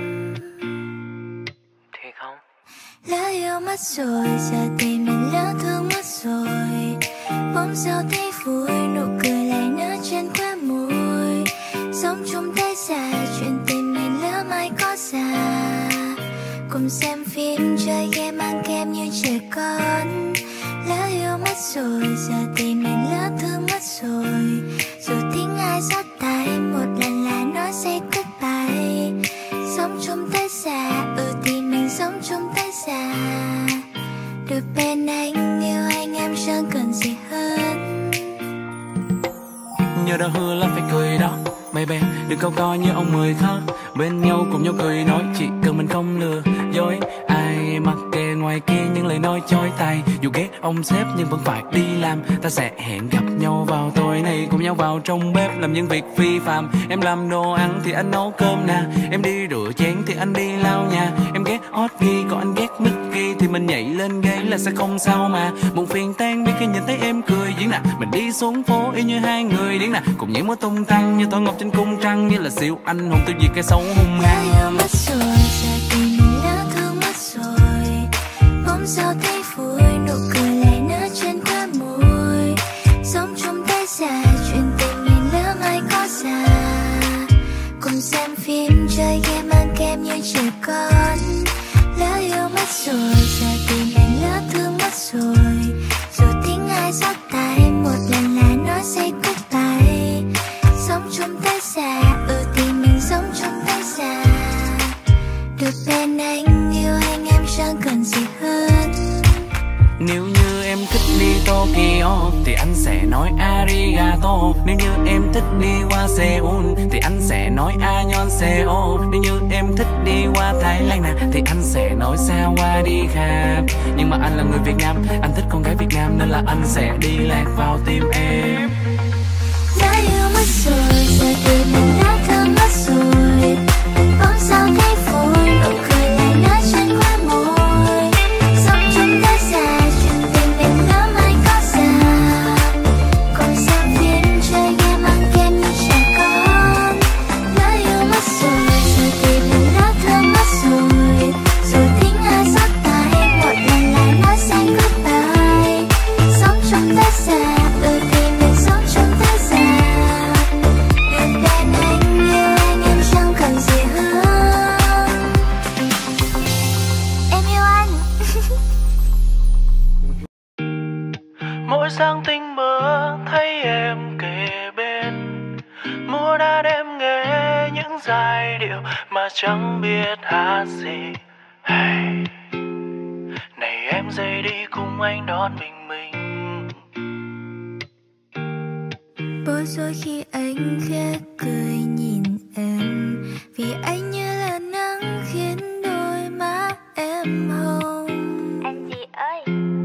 Thì không Lỡ yêu mất rồi, giờ thì mình lỡ thương mất rồi. Bỗng sao thấy vui, nụ cười lại nở trên khóe môi. Sống chung tay xa, chuyện tình mình lỡ mai có ra. Cùng xem phim, chơi game, ăn kem như trẻ con. Lỡ yêu mất rồi, giờ thì mình lỡ thương mất rồi. Dù tiếng ai rót tay, một lần là nói say goodbye. Sống chung tay xa, ừ thì mình sống chung tay xa. Được bên anh, yêu anh em chẳng cần gì hơn. Nhớ đã hứa là phải cười đó baby, đừng câu co như ông mười khác. Bên nhau cùng nhau cười nói, chỉ cần mình không lừa dối ai. Mặc kệ ngoài kia những lời nói chói tai, dù ghét ông sếp nhưng vẫn phải đi làm. Ta sẽ hẹn gặp nhau vào tối nay, cùng nhau vào trong bếp làm những việc phi phạm. Em làm đồ ăn thì anh nấu cơm nè, em đi rửa chén thì anh đi lau nhà. Em ghét hot ghi còn anh ghét Mickey, thì mình nhảy lên ghế là sẽ không sao mà. Buồn phiền tan biết khi nhìn thấy em cười diễn nè. Mình đi xuống phố y như hai người điên nè, cùng nhảy múa tung tăng như tổ ngọc trên cung trăng. Như là siêu anh hùng tiêu diệt cái xấu hung hăng. Lỡ yêu mất rồi, giờ thì mình lỡ thương mất rồi. Bỗng sao thấy vui, nụ cười lại nở trên khóe môi. Sống chung tay xa, chuyện tình mình lỡ mai có ra. Cùng xem phim, chơi game, ăn kem như trẻ con. Lỡ yêu mất rồi, giờ thì mình lỡ thương mất rồi. Dù tiếng ai rót tay, một lần là nói say goodbye. Sống chung tay xa, ừ thì mình sống chung tay xa. Được bên anh, yêu anh em chẳng cần gì hơn. Nếu như em thích đi Tokyo thì anh sẽ nói arigato. Nếu như em thích đi qua Seoul thì anh sẽ nói annyeonghaseyo. Nếu như em thích đi qua Thái Lan nè thì anh sẽ nói sawadee. Nhưng mà anh là người Việt Nam, anh thích con gái Việt Nam, nên là anh sẽ đi lạc vào tim em. Đã yêu mất rồi, giờ thì mình đã thương mất rồi. Bỗng sao thấy vui, nụ cười lại nở trên khóe môi. Sống chung tay xa, chuyện tình mình lỡ mai có ra. Cùng xem phim, chơi game, ăn kem như trẻ con. Đã yêu mất rồi, giờ thì mình đã thương mất rồi. Dù tiếng ai rót tay, một lần lại nói say goodbye. Sống chung tay xa, ừ thì mình sống chung tay xa. Được bên anh, yêu anh em chẳng cần gì hơn. Em yêu anh. mỗi sáng tinh mơ thấy em kề bên. Muốn đã đêm nghe những giai điệu mà chẳng biết hát gì. Hey, này em dậy đi cùng anh đón bình minh. Bối rối khi anh khẽ cười nhìn em, vì anh như là nắng khiến đôi má em hồng. anh chị ơi,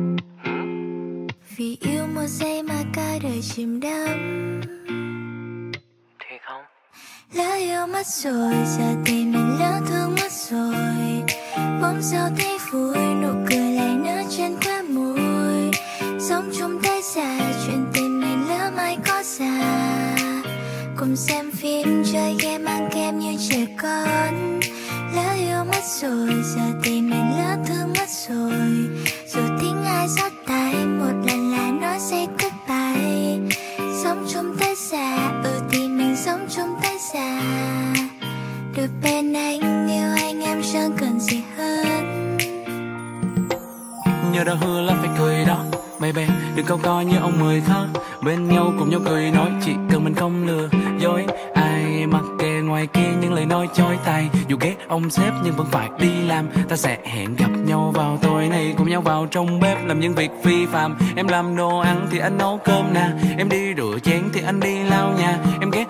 Vì yêu một giây mà cả đời chìm đắm. Thì không Lỡ yêu mất rồi, giờ thì mình lỡ thương mất rồi. Bỗng sao thấy vui, nụ cười lại nở trên khóe môi. Sống chung tay xa, chuyện tình mình lỡ mai có ra. Cùng xem phim, chơi game, ăn kem như trẻ con. Lỡ yêu mất rồi, giờ thì mình lỡ thương mất rồi. Dù tiếng ai rót tay, một lần là nói say goodbye. Sống chung tay xa, ừ thì mình sống chung tay xa. Được bên anh, yêu anh em chẳng cần gì hơn. Nhớ đã hứa là phải cười đó baby, đừng câu co như ông mười khác. Bên nhau cùng nhau cười nói, chỉ cần mình không lừa dối ai. Mặc kệ ngoài kia những lời nói chói tai, dù ghét ông sếp nhưng vẫn phải đi làm. Ta sẽ hẹn gặp nhau vào tối nay, cùng nhau vào trong bếp làm những việc phi phạm. Em làm đồ ăn thì anh nấu cơm nè, em đi rửa chén thì anh đi lau nhà. Em ghét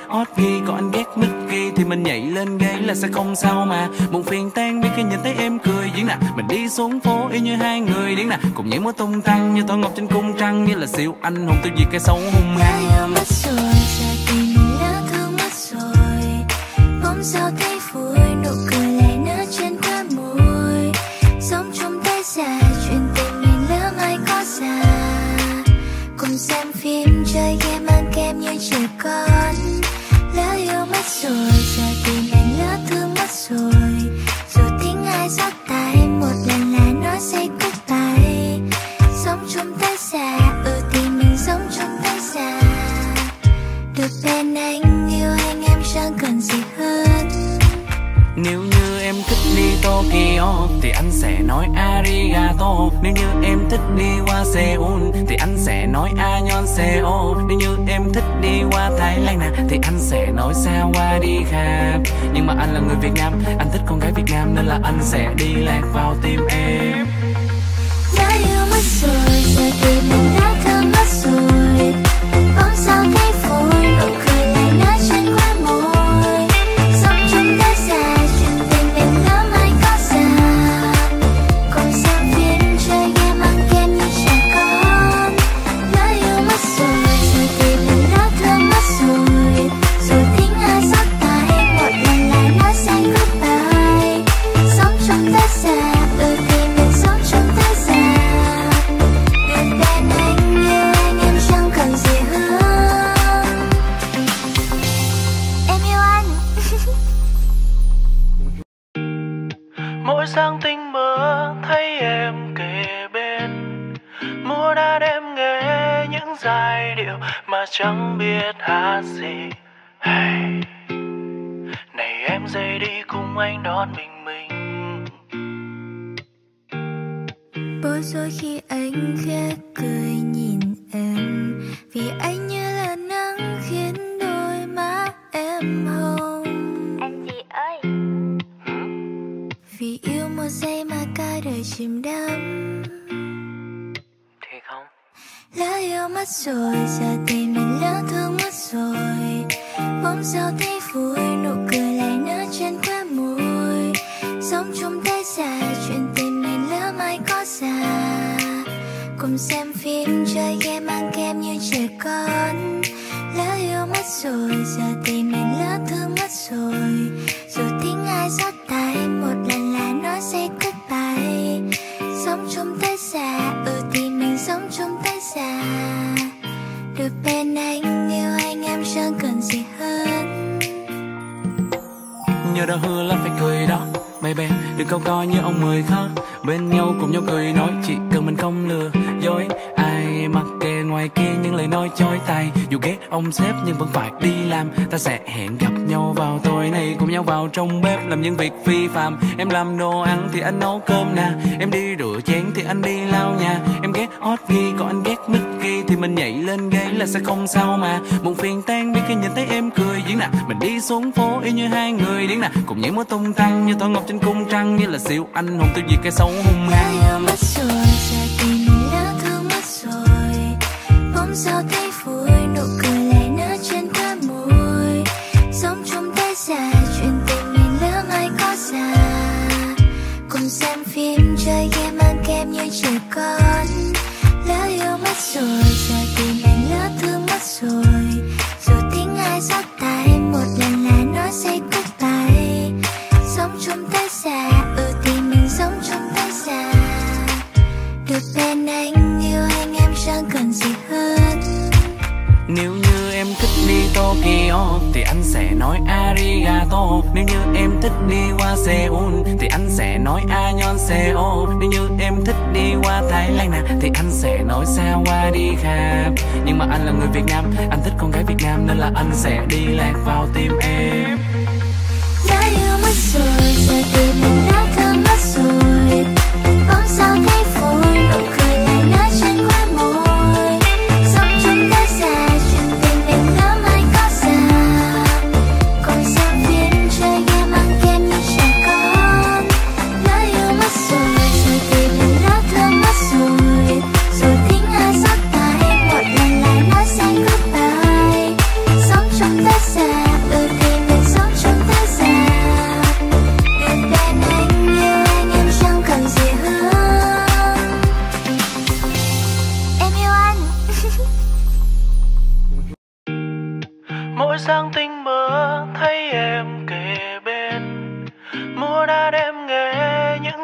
hot ghi, còn anh ghét Mickey thì mình nhảy lên ghế là sẽ không sao mà. Buồn phiền tan biết khi nhìn thấy em cười diễn nè. Mình đi xuống phố y như hai người điên nè, cùng nhảy múa tung tăng như Tổ Ngọc trên cung trăng, như là siêu anh hùng tiêu diệt cái xấu hung đã hăng. yêu mất rồi, giờ thì mình đã thương mất rồi. Bỗng sao thấy vui, nụ cười lại nở trên khóe môi. Sống chung tay xa, chuyện tình mình lỡ mai có xa. Cùng xem phim, chơi game, ăn kem như trẻ con. Lỡ yêu mất rồi, giờ thì mình lỡ thương mất rồi. Dù tiếng ai rót tai, một lần là nói say goodbye. Sống chung tay xa, ừ thì mình sống chung tay xa. Được bên anh, yêu anh em chẳng cần gì hơn. Nếu như em thích đi Tokyo thì anh sẽ nói arigato. Nếu như em thích đi qua Seoul thì anh sẽ nói annyeonghaseyo. Nếu như em thích đi qua Thái Lan nè thì anh sẽ nói sawadee. Nhưng mà anh là người Việt Nam, anh thích con gái Việt Nam nên là anh sẽ đi lạc vào tim em. Đã yêu mất rồi, giờ thì mình đã thương mất rồi. Bỗng sao thấy vui, nụ cười lại nở trên khóe môi. Sống chung tay xa, chuyện tình mình lỡ mai có xa. Cùng xem phim, chơi game, ăn kem như trẻ con. Đã yêu mất rồi, giờ thì mình đã thương mất rồi. Dù tiếng ai rót tai, một lần lại nói say goodbye. Sống chung tay xa, ừ thì mình sống chung tay xa. Được bên anh, yêu anh em chẳng cần gì hơn. Em yêu anh. Mỗi sáng tinh mơ thấy em kề bên, mùa đã đêm nghe những giai điệu mà chẳng biết hát gì. Hey, này em dậy đi cùng anh đón bình minh. Bối rối khi anh khẽ cười nhìn em, vì anh như là nắng khiến đôi má em hồng. Anh gì ơi, Vì yêu một giây mà cả đời chìm đắm. Thì không Lỡ yêu mất rồi, giờ thì mình lỡ thương mất rồi. Bỗng sao thấy vui, nụ cười lại nở trên khóe môi. Sống chung tay xa, chuyện tình mình lỡ mai có xa. Cùng xem phim, chơi game, ăn kem như trẻ con. Lỡ yêu mất rồi, giờ thì mình lỡ thương mất rồi. Dù tiếng ai rót tai, một lần là nói say goodbye. Sống chung tay xa, ừ thì mình sống chung tay xa. Được bên anh, yêu anh em chẳng cần gì hơn. Nhớ đã hứa là phải cười đó baby, đừng câu coi như ông mười khác. Bên nhau cùng nhau cười nói, chỉ cần mình không lừa dối ai. Mặc kệ ngoài kia những lời nói chối tai, dù ghét ông sếp nhưng vẫn phải đi làm. Ta sẽ hẹn gặp nhau vào tối nay, cùng nhau vào trong bếp làm những việc phi phạm. Em làm đồ ăn thì anh nấu cơm nè, em đi rửa chén thì anh đi lau nhà. Em ghét hot ghi, còn anh ghét Mickey thì mình nhảy lên ghế là sẽ không sao mà. Buồn phiền tan biết khi nhìn thấy em cười diễn nè. Mình đi xuống phố y như hai người điên nè, cùng nhảy múa tung tăng như Tổ Ngọc trên cung trăng, như là siêu anh hùng tiêu diệt cái xấu hung Đã hăng. yêu mất rồi, giờ thì mình đã thương mất rồi. Bỗng sao thấy vui, nụ cười lại nở trên khóe môi. Sống chung tay xa, chuyện tình mình lỡ mai có xa. Cùng xem phim, chơi game, ăn kem như trẻ con. Lỡ yêu mất rồi, giờ thì mình lỡ thương mất rồi. Dù tiếng ai rót tai, một lần là nói say goodbye. Sống chung tay xa, ừ thì mình sống chung tay xa. Được bên anh, yêu anh em chẳng cần gì hơn. Nếu như em thích đi Tokyo thì anh sẽ nói arigato. Nếu như em thích đi qua Seoul thì anh sẽ nói annyeonghaseyo. Nếu như em thích đi qua Thái Lan nè thì anh sẽ nói sawadee. Nhưng mà anh là người Việt Nam, anh thích con gái Việt Nam nên là anh sẽ đi lạc vào tim em. Đã yêu mất rồi, giờ thì mình đã thương mất rồi. Bỗng sao thấy vui, nụ cười lại nở trên khóe môi. Sống chung tay xa, chuyện tình mình lỡ mai có xa. Cùng xem phim, chơi game, ăn kem như trẻ con. Đã yêu mất rồi, giờ thì mình đã thương mất rồi. Dù tiếng ai rót tai, một lần lại nói say goodbye. Sống chung tay xa.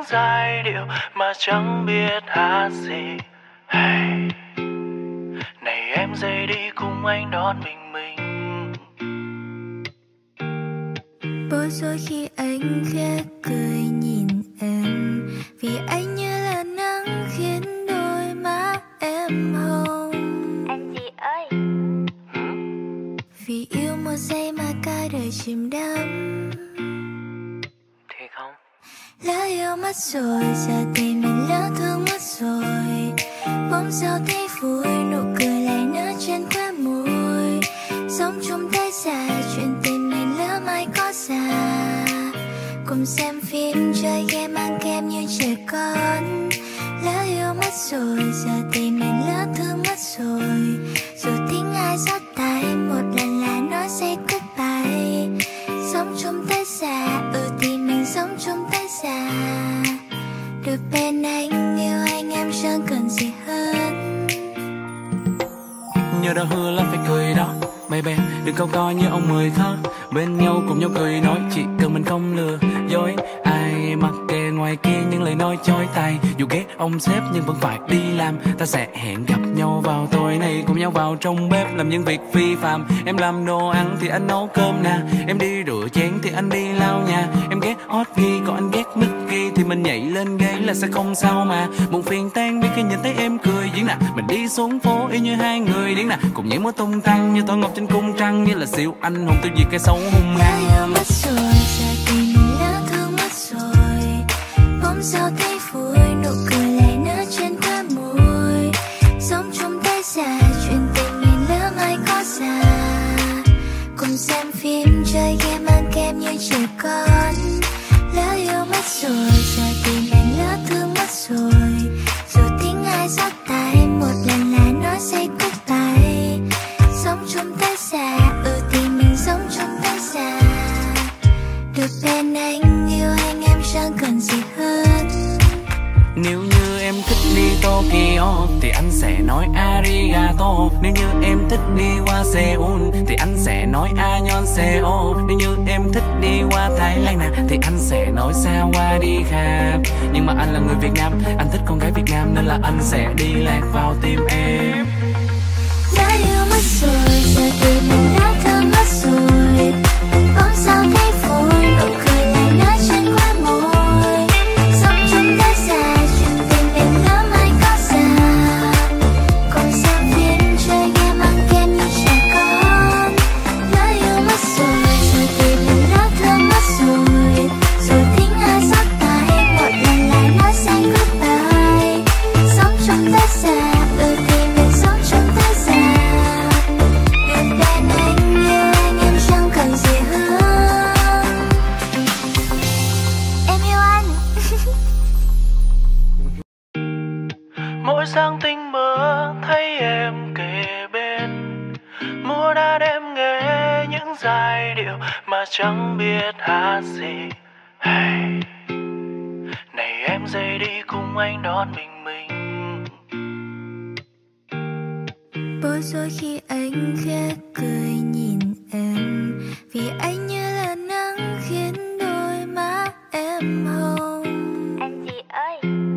giai điệu mà chẳng biết hát gì. Hey, này em dậy đi cùng anh đón bình minh. Bối rối khi anh khẽ cười nhìn em, vì anh như là nắng khiến đôi má em hồng. Anh gì ơi, Vì yêu một giây mà cả đời chìm đắm. Thì không Lỡ yêu mất rồi, giờ thì mình lỡ thương mất rồi. Bỗng sao thấy vui, nụ cười lại nở trên khóe môi. Sống chung tay xa, chuyện tình mình lỡ mai có xa. Cùng xem phim, chơi game, ăn kem như trẻ con. Lỡ yêu mất rồi, giờ thì mình lỡ thương mất rồi. Dù tiếng ai rót tay, một lần là nói say goodbye. Sống chung tay xa, ừ thì mình sống chung tay xa. Được bên anh, yêu anh em chẳng cần gì hơn. Nhớ đã hứa là phải cười đó baby, đừng câu coi như ông mười khó. Bên nhau cùng nhau cười nói, chỉ cần mình không lừa dối ai. Mặc kệ ngoài kia những lời nói chối tai, dù ghét ông sếp nhưng vẫn phải đi làm. Ta sẽ hẹn gặp nhau vào tối nay, cùng nhau vào trong bếp làm những việc phi phạm. Em làm đồ ăn thì anh nấu cơm nè, em đi rửa chén thì anh đi lau nhà. Em ghét hot ghi còn anh ghét Mickey, thì mình nhảy lên ghế là sẽ không sao mà. Buồn phiền tan biết khi nhìn thấy em cười diễn nè. Mình đi xuống phố y như hai người điên nè, cùng nhảy múa tung tăng như tổ ngọc trên cung trăng, như là siêu anh hùng tiêu diệt cái xấu hung Lỡ hăng. yêu mất rồi, giờ thì mình lỡ thương mất rồi. Bỗng sao thấy vui, nụ cười lại nở trên khóe môi. Sống chung tay xa, chuyện tình mình lỡ mai có xa. Cùng xem phim, chơi game, ăn kem như trẻ con. Lỡ yêu mất rồi, giờ thì mình lỡ thương mất rồi. Dù tiếng ai rót tay, một lần là nói say goodbye. Sống chung tay xa, ừ thì mình sống chung tay xa. Được bên anh, yêu anh em chẳng cần gì hơn. Nếu như em thích đi Tokyo thì anh sẽ nói arigato. Nếu như em thích đi qua Seoul thì anh sẽ nói annyeonghaseyo. Nếu như em thích đi qua Thái Lan nè thì anh sẽ nói sawadee. Nhưng mà anh là người Việt Nam, anh thích con gái Việt Nam, nên là anh sẽ đi lạc vào tim em. Đã yêu mất rồi, giờ thì mình đã thương mất rồi. Bỗng sao thấy vui, nụ cười lại nở trên khóe môi. Sống chung tay xa, chuyện tình mình lỡ mai có xa. Cùng xem phim, chơi game, ăn kem như trẻ con. Đã yêu mất rồi, giờ thì mình đã thương mất rồi. Dù tiếng ai rót tay, một lần lại nói say goodbye. Sống chung tay xa, ừ thì mình sống chung tay xa. Được bên anh, yêu anh em chẳng cần gì hơn. Em yêu anh. mỗi sáng tinh mơ thấy em kề bên. Mùa đã đêm nghe những giai điệu mà chẳng biết hát gì. Hey, này em dậy đi cùng anh đón bình minh. Bối rối khi anh khẽ cười nhìn em, vì anh như là nắng khiến đôi má em hồng. anh gì ơi,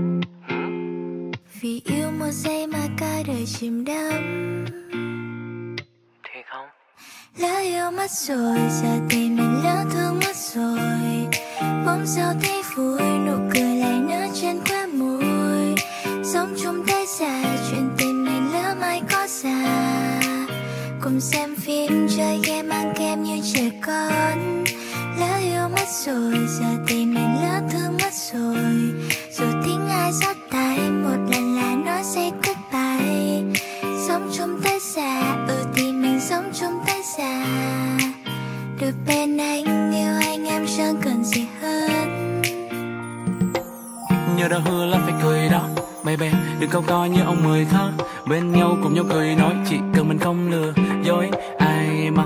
Vì yêu một giây mà cả đời chìm đắm. Thì không Lỡ yêu mất rồi, giờ thì mình lỡ thương mất rồi. Bỗng sao thấy vui, nụ cười lại nở trên khóe môi. Sống chung tay xa, chuyện tình mình lỡ mai có xa. Cùng xem phim, chơi game, ăn kem như trẻ con. Lỡ yêu mất rồi, giờ thì mình lỡ thương mất rồi. Dù tiếng ai rót tay, một lần là nói say goodbye. Sống chung tay xa, ừ thì mình sống chung tay xa. Được bên anh, yêu anh em chẳng cần gì hơn. Nhớ đã hứa là phải cười đó baby, đừng câu coi như ông mười khó. Bên nhau cùng nhau cười nói, chỉ cần mình không lừa dối ai. Mặc kệ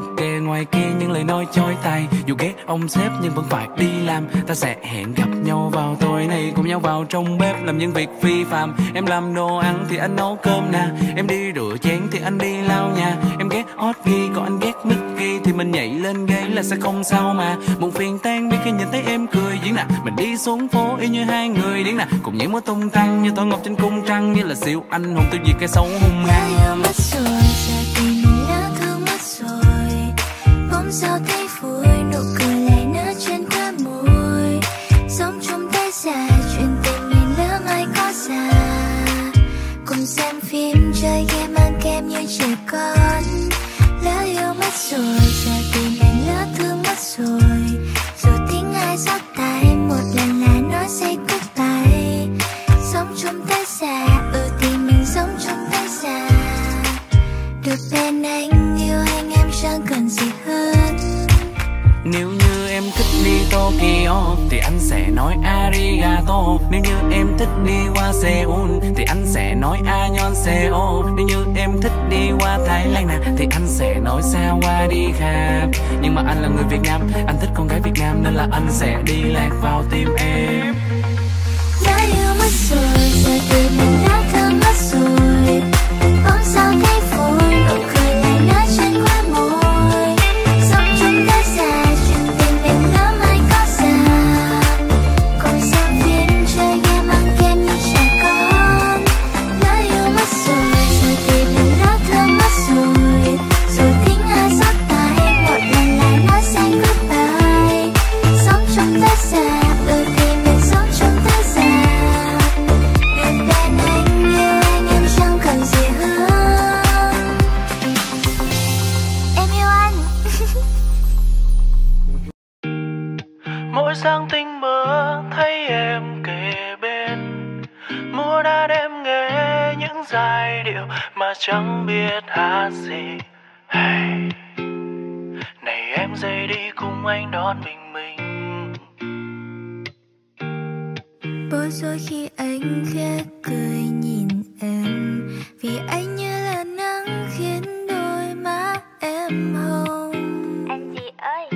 ngoài kia những lời nói chối tay. Dù ghét ông sếp nhưng vẫn phải đi làm. Ta sẽ hẹn gặp nhau vào tối nay, cùng nhau vào trong bếp làm những việc phi phạm. Em làm đồ ăn thì anh nấu cơm nè, em đi rửa chén thì anh đi lau nhà. Em ghét hot ghi còn anh ghét Mickey thì mình nhảy lên ghế là sẽ không sao mà. Buồn phiền tan biết khi nhìn thấy em cười diễn nè. Mình đi xuống phố y như hai người điên nè, cùng nhảy múa tung tăng như tổ ngọc trên cung trăng, như là siêu anh hùng tiêu diệt cái xấu hung hăng. Đã yêu mất rồi, giờ thì mình đã thương mất rồi. Bỗng sao thấy vui, nụ cười lại nở trên khóe môi. Sống chung tay xa, chuyện tình mình lỡ mai có xa. Cùng xem phim, chơi game, ăn kem như trẻ con. Lỡ yêu mất rồi, giờ thì mình lỡ thương mất rồi. Dù tiếng ai rót tay, một lần là nói say goodbye. Sống chung tay xa, ừ thì mình sống chung tay xa. Được bên anh, yêu anh em chẳng cần gì hơn. Nếu như em thích đi Tokyo thì anh sẽ nói arigato. Nếu như em thích đi qua Seoul thì anh sẽ nói annyeonghaseyo. Nếu như em thích đi qua Thái Lan nè thì anh sẽ nói sawadee. Nhưng mà anh là người Việt Nam, anh thích con gái Việt Nam nên là anh sẽ đi lạc vào tim em. Đã yêu mất rồi, giờ thì mình đã thương mất rồi. Bỗng sao thấy vui, nụ cười lại nở trên khóe môi. Sống chung tay xa, chuyện tình mình lỡ mai có xa. Cùng xem phim, chơi game, ăn kem như trẻ con. Đã yêu mất rồi, giờ thì mình đã thương mất rồi. Dù tiếng ai rót tay, một lần lại nói say goodbye. Sống chung tay xa, ừ thì mình sống chung tay xa. Được bên anh, yêu anh em chẳng cần gì hơn. Em yêu anh. Mỗi sáng tinh mơ thấy em kề bên, mùa đã đêm nghe những giai điệu mà chẳng biết hát gì. Hey, này em dậy đi cùng anh đón bình minh. Bối rối khi anh khẽ cười nhìn em, vì anh như là nắng khiến đôi má em hồng. Anh gì ơi?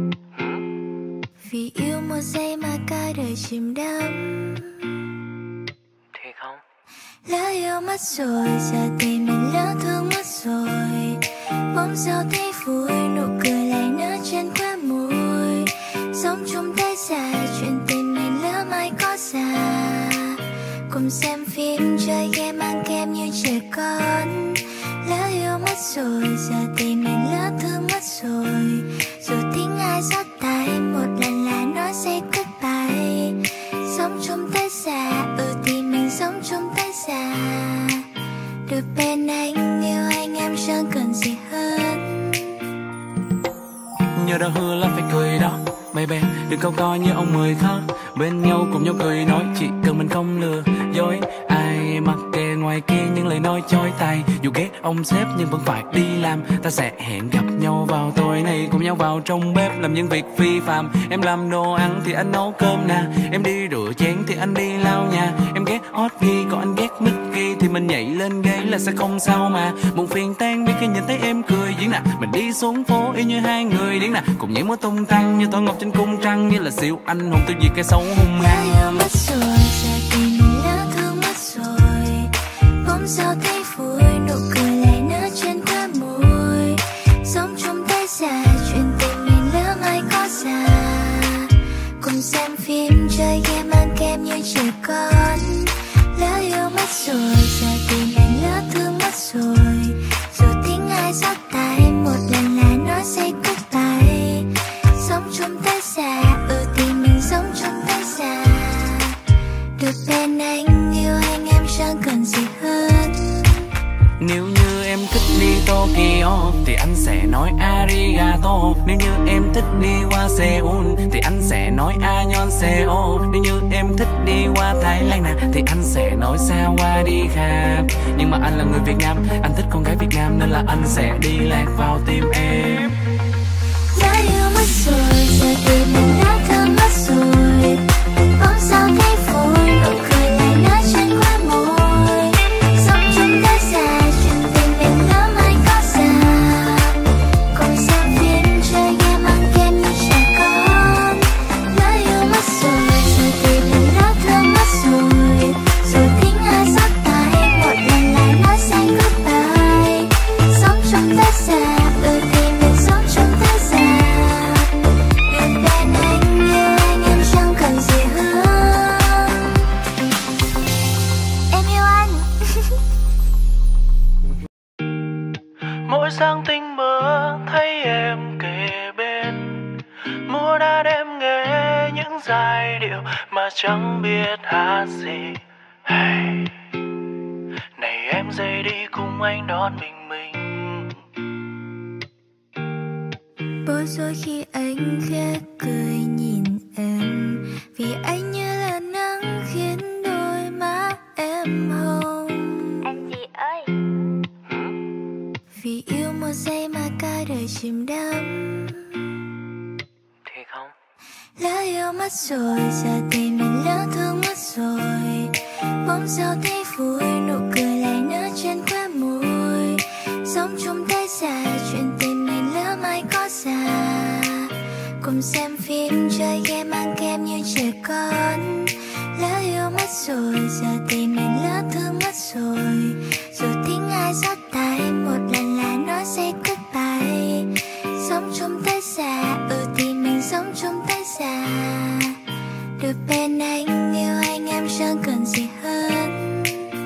Vì yêu một giây mà cả đời chìm đắm. Thì không. Lỡ yêu mất rồi, giờ thì mình lỡ thương mất rồi. Bỗng sao thấy vui, nụ cười lại nở trên khóe môi. Sống chung tay xa, chuyện tình mình lỡ mai có xa. Cùng xem phim, chơi game, ăn kem như trẻ con. Lỡ yêu mất rồi, giờ thì mình lỡ thương mất rồi. Dù tiếng ai rót tay, một lần là nói say goodbye. Sống chung tay xa, ừ thì mình sống chung tay xa. Được bên anh, yêu anh em chẳng cần gì hơn. Nhớ đã hứa là phải cười đó baby, đừng câu coi như ông mười khác. Bên nhau cùng nhau cười nói, chỉ cần mình không lừa dối ai. Mặc kệ ngoài kia những lời nói chối tay. Dù ghét ông sếp nhưng vẫn phải đi làm. Ta sẽ hẹn gặp nhau vào tối nay, cùng nhau vào trong bếp làm những việc phi phạm. Em làm đồ ăn thì anh nấu cơm nè, em đi rửa chén thì anh đi lau nhà. Em ghét hot ghi còn anh ghét Mickey thì mình nhảy lên ghế là sẽ không sao mà. Buồn phiền tan biết khi nhìn thấy em cười diễn nè. Mình đi xuống phố y như hai người điên nè, cùng nhảy múa tung tăng như tổ ngọc trên cung trăng, như là siêu anh hùng tiêu diệt cái xấu hung Đã hăng. yêu mất rồi, giờ thì mình đã thương mất rồi. Bỗng sao thấy vui, nụ cười lại nở trên khóe môi. Sống chung tay xa, chuyện tình mình lỡ mai có xa. Cùng xem phim, chơi game, ăn kem như trẻ con. Lỡ yêu mất rồi, giờ thì mình lỡ thương mất rồi. Dù tiếng ai rót tay, một lần là nói say goodbye. Sống chung tay xa, ừ thì mình sống chung tay xa. Được bên anh, yêu anh em chẳng cần gì hơn. Nếu như em thích đi Tokyo thì anh sẽ nói arigato. Nếu như em thích đi qua Seoul thì anh sẽ nói annyeonghaseyo. Nếu như em thích đi qua Thái Lan nè thì anh sẽ nói sawadee. Nhưng mà anh là người Việt Nam, anh thích con gái Việt Nam nên là anh sẽ đi lạc vào tim em. Đã yêu mất rồi, giờ thì mình đã thương mất rồi. Bỗng sao thấy vui, nụ cười lại nở trên khóe môi. Sống chung tay xa, chuyện tình mình lỡ mai có xa. Cùng xem phim, giai điệu mà chẳng biết hát gì. Hey, này em dậy đi cùng anh đón bình minh. Bối rối khi anh khẽ cười nhìn em, vì anh như là nắng khiến đôi má em hồng. Anh chị ơi, Vì yêu một giây mà cả đời chìm đắm. Thì không Lỡ yêu mất rồi, giờ thì mình lỡ thương mất rồi. Bỗng sao thấy vui, nụ cười lại nở trên khóe môi. Sống chung tay xa, chuyện tình mình lỡ mai có ra. Cùng xem phim, chơi game, ăn kem như trẻ con. Lỡ yêu mất rồi, giờ thì mình lỡ thương mất rồi. Dù tiếng ai rót tay, một lần là nói say goodbye. Sống chung tay xa, ừ thì mình sống chung tay xa. Được bên anh, yêu anh em chẳng cần gì hơn.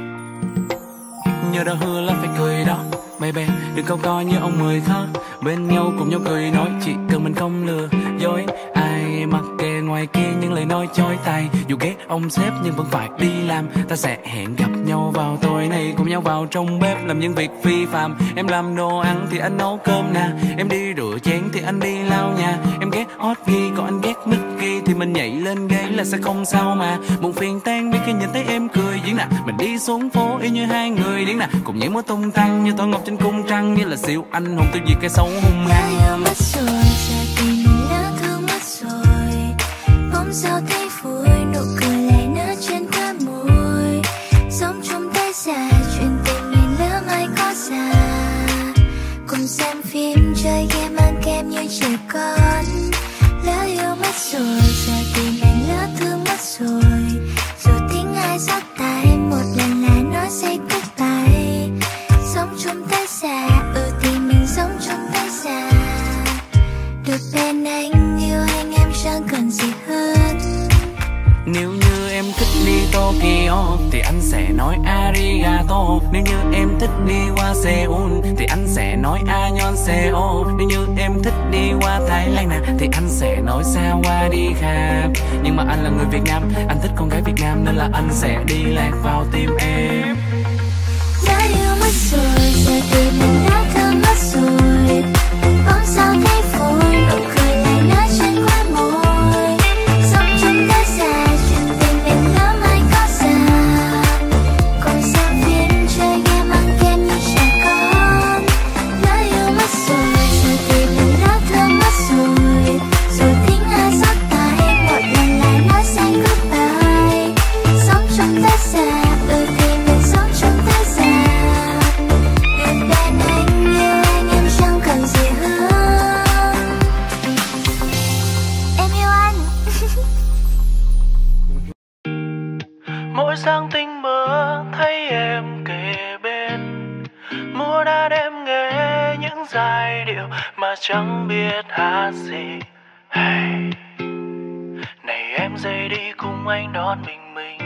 Nhớ đã hứa là phải cười đó baby, đừng câu coi như ông mười khác. Bên nhau cùng nhau cười nói, chỉ cần mình không lừa dối ai. Mặc kệ ngoài kia những lời nói chối tay, dù ghét ông sếp nhưng vẫn phải đi làm. Ta sẽ hẹn gặp nhau vào tối nay, cùng nhau vào trong bếp làm những việc phi phạm. Em làm đồ ăn thì anh nấu cơm nè, em đi rửa chén thì anh đi lau nhà. Em ghét hot ghi còn anh ghét Mickey, thì mình nhảy lên ghế là sẽ không sao mà. Buồn phiền tan biết khi nhìn thấy em cười diễn nè. Mình đi xuống phố y như hai người điên nè, cùng nhảy múa tung tăng như tổ ngọc trên cung trăng. Như là siêu anh hùng tiêu diệt cái xấu hung hăng. Lỡ yêu mất rồi, giờ thì mình lỡ thương mất rồi. Bỗng sao thấy vui, nụ cười lại nở trên khóe môi. Sống chung tay xa, chuyện tình mình lỡ mai có ra. Cùng xem phim, chơi game, ăn kem như trẻ con. Lỡ yêu mất rồi, giờ thì mình lỡ thương mất rồi. Dù tiếng ai rót tay, một lần là nói say goodbye. Sống chung tay xa, ừ thì mình sống chung tay xa. Được bên anh, yêu anh em chẳng cần gì hơn. Nếu như em thích đi Tokyo thì anh sẽ nói arigato. Nếu như em thích đi qua Seoul thì anh sẽ nói annyeonghaseyo. Nếu như em thích đi qua Thái Lan nè thì anh sẽ nói sawadee. Nhưng mà anh là người Việt Nam, anh thích con gái Việt Nam, nên là anh sẽ đi lạc vào tim em. Đã yêu mất rồi, giờ thì mình đã thương mất rồi. Bỗng sao thấy vui, nụ cười lại nở trên khóe môi. Sống chung tay xa, chuyện tình mình lỡ mai có ra. Cùng xem phim, chơi game, ăn kem như trẻ con. Đã yêu mất rồi, giờ thì mình đã thương mất rồi. Dù tiếng ai rót tay, một lần lại nói say goodbye. Sống chung tay xa, ừ thì mình sống chung tay xa. Được bên anh, yêu anh em chẳng cần gì hơn. Em yêu anh. mỗi sáng tinh mơ thấy em kề bên. Mùa đã đêm nghe những giai điệu mà chẳng biết hát gì. Hey, này em dậy đi cùng anh đón bình minh.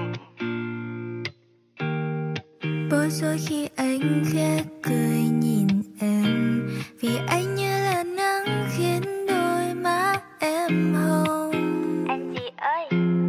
Bối rối khi anh khẽ cười nhìn em, vì anh như là nắng khiến đôi má em hồng. anh chị ơi,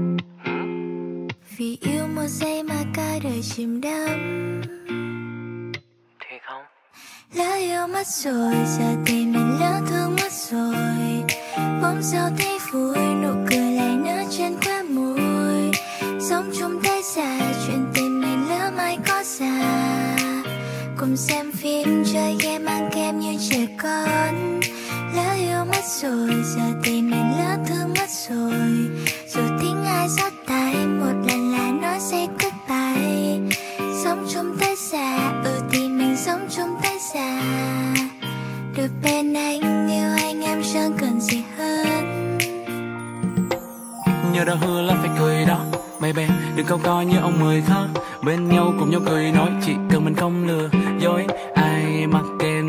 Vì yêu một giây mà cả đời chìm đắm. Thì không Lỡ yêu mất rồi, giờ thì mình lỡ thương mất rồi. Bỗng sao thấy vui, nụ cười lại nở trên khóe môi. Sống chung tay xa, chuyện tình mình lỡ mai có ra. Cùng xem phim, chơi game, ăn kem như trẻ con. Lỡ yêu mất rồi, giờ thì mình lỡ thương mất rồi. Dù tiếng ai rót tay, một lần là nói say goodbye. Sống chung tay xa, ừ thì mình sống chung tay xa. Được bên anh, yêu anh em chẳng cần gì hơn. Nhớ đã hứa là phải cười đó baby, đừng câu coi như ông mười khác. Bên nhau cùng nhau cười nói, chỉ cần mình không lừa dối ai. Mặc kệ ngoài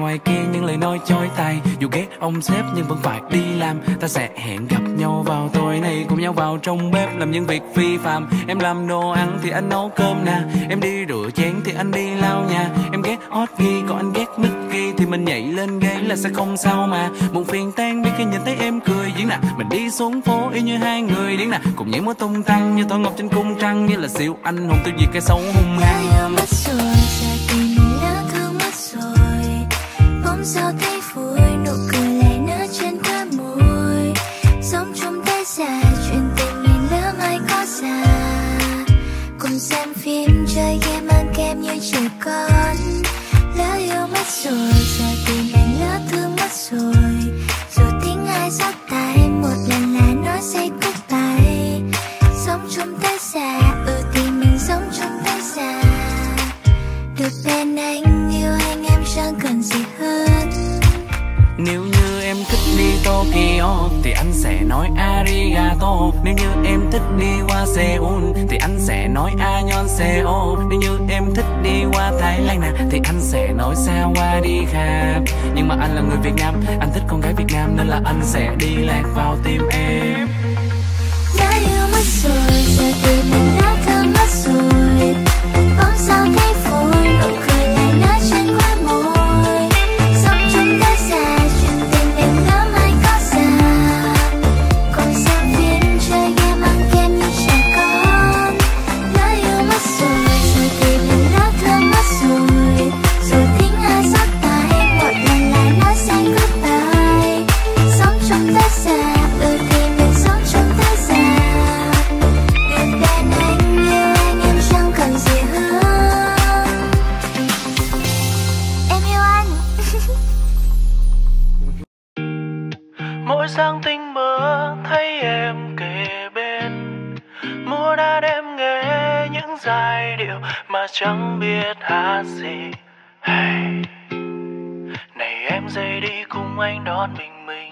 ngoài kia những lời nói chối tai. Dù ghét ông sếp nhưng vẫn phải đi làm. Ta sẽ hẹn gặp nhau vào tối nay, cùng nhau vào trong bếp làm những việc phi phạm. Em làm đồ ăn thì anh nấu cơm nè, em đi rửa chén thì anh đi lau nhà. Em ghét hot ghi còn anh ghét Mickey thì mình nhảy lên ghế là sẽ không sao mà. Muộn phiền tan biết khi nhìn thấy em cười diễn nè. Mình đi xuống phố y như hai người điên nè, cùng nhảy múa tung tăng như Thỏ Ngọc trên cung trăng, như là siêu anh hùng tiêu diệt cái xấu hung hăng. Đã yêu mất rồi, giờ thì mình đã thương mất rồi. Bỗng sao thấy vui, nụ cười lại nở trên khóe môi. Sống chung tay xa, chuyện tình mình lỡ mai có xa. Cùng xem phim, chơi game, ăn kem như trẻ con. Lỡ yêu mất rồi, giờ thì mình lỡ thương mất rồi. Dù tiếng ai rót tai, một lần là nói say goodbye. Sống chung tay xa, ừ thì mình sống chung tay xa. Được bên anh, yêu anh em chẳng cần gì hơn. Nếu như em thích đi Tokyo thì anh sẽ nói arigato. Nếu như em thích đi qua Seoul thì anh sẽ nói annyeonghaseyo. Nếu như em thích đi qua Thái Lan nè thì anh sẽ nói sawadee. Nhưng mà anh là người Việt Nam, anh thích con gái Việt Nam nên là anh sẽ đi lạc vào tim em. Đã yêu mất rồi, giờ thì mình đã thương mất rồi. Bỗng sao thấy vui, nụ cười lại nở trên khóe môi. Sống chung tay xa, chuyện tình mình lỡ mai có xa. Cùng xem phim, chơi game, ăn kem như trẻ con. Đã yêu mất rồi, giờ thì mình đã thương mất rồi. Dù tiếng ai rót tai, một lần lại nói say goodbye. Sống chung tay xa, ừ thì mình sống chung tay xa. Được bên anh, yêu anh em chẳng cần gì hơn. Em yêu anh. Mỗi sáng tinh mơ thấy em kề bên, muốn hát em nghe những giai điệu mà chẳng biết hát gì. Hey, này em dậy đi cùng anh đón bình minh.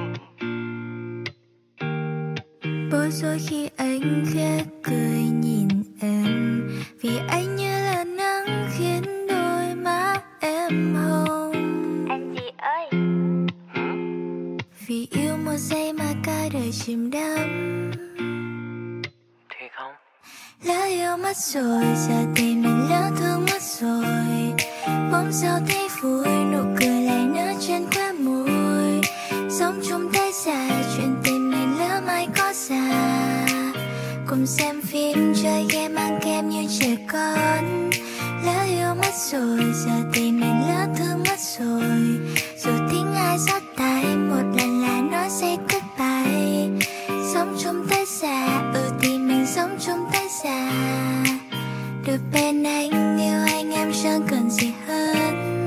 Bối rối khi anh khẽ cười nhìn em, vì anh như là nắng khiến đôi má em hồng. Anh chị ơi, Vì yêu một giây mà cả đời chìm đắm. Thì không Lỡ yêu mất rồi, giờ thì mình lỡ thương mất rồi. Bỗng sao thấy vui, nụ cười lại nở trên khóe môi. Sống chung tay xa, chuyện tình mình lỡ mai có xa. Cùng xem phim, chơi game, ăn kem như trẻ con. Lỡ yêu mất rồi, giờ thì mình lỡ thương mất rồi. Dù tiếng ai rót tai, một lần là nói say goodbye. Sống chung tay xa, ừ thì mình sống chung tay xa. Được bên anh, yêu anh em chẳng cần gì hơn.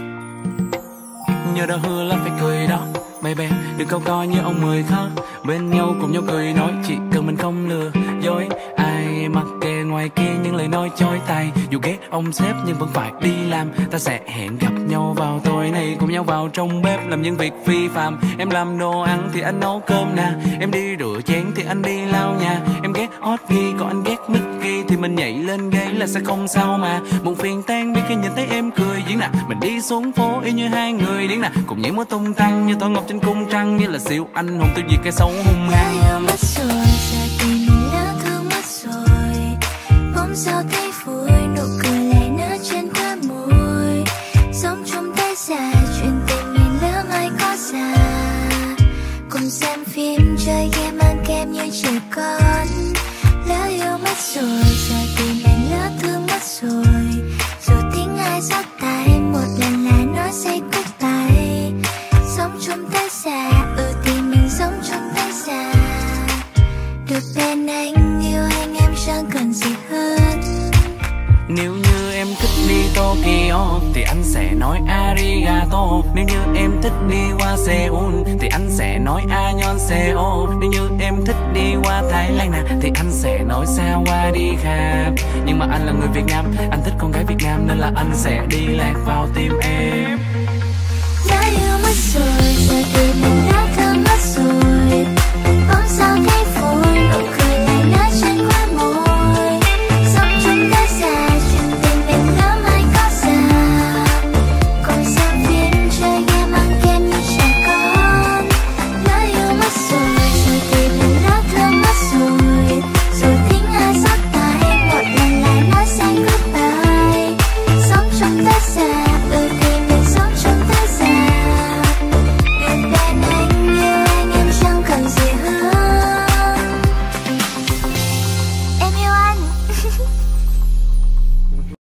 Nhớ đã hứa là phải cười đó baby, đừng câu coi như ông mười khác. Bên nhau cùng nhau cười nói, chỉ cần mình không lừa dối ai. Mặc kệ ngoài kia những lời nói chối tai. Dù ghét ông sếp nhưng vẫn phải đi làm. Ta sẽ hẹn gặp nhau vào tối nay, cùng nhau vào trong bếp làm những việc phi phạm. Em làm đồ ăn thì anh nấu cơm nè, em đi rửa chén thì anh đi lau nhà. Em ghét hot ghi còn anh ghét Mickey thì mình nhảy lên ghế là sẽ không sao mà. Muộn phiền tan biết khi nhìn thấy em cười diễn nè. Mình đi xuống phố y như hai người điên nè, cùng nhảy múa tung tăng như Thỏ Ngọc trên cung trăng, như là siêu anh hùng tiêu diệt cái xấu hung Đã hăng. yêu mất rồi, giờ thì mình đã thương mất rồi. Bỗng sao thấy vui, nụ cười lại nở trên khóe môi. Sống chung tay xa, chuyện tình mình lỡ mai có xa. Cùng xem phim, chơi game, ăn kem như trẻ con. Lỡ yêu mất rồi, giờ thì mình lỡ thương mất rồi. Dù tiếng ai rót tai, một lần là nói say goodbye. Sống chung tay xa, ừ thì mình sống chung tay xa. Được bên anh, yêu anh em chẳng cần gì hơn. Nếu như em thích đi Tokyo thì anh sẽ nói arigato. Nếu như em thích đi qua Seoul thì anh sẽ nói annyeonghaseyo. Nếu như em thích đi qua Thái Lan nè thì anh sẽ nói sawadee. Nhưng mà anh là người Việt Nam, anh thích con gái Việt Nam nên là anh sẽ đi lạc vào tim em. Đã yêu mất rồi, giờ thì mình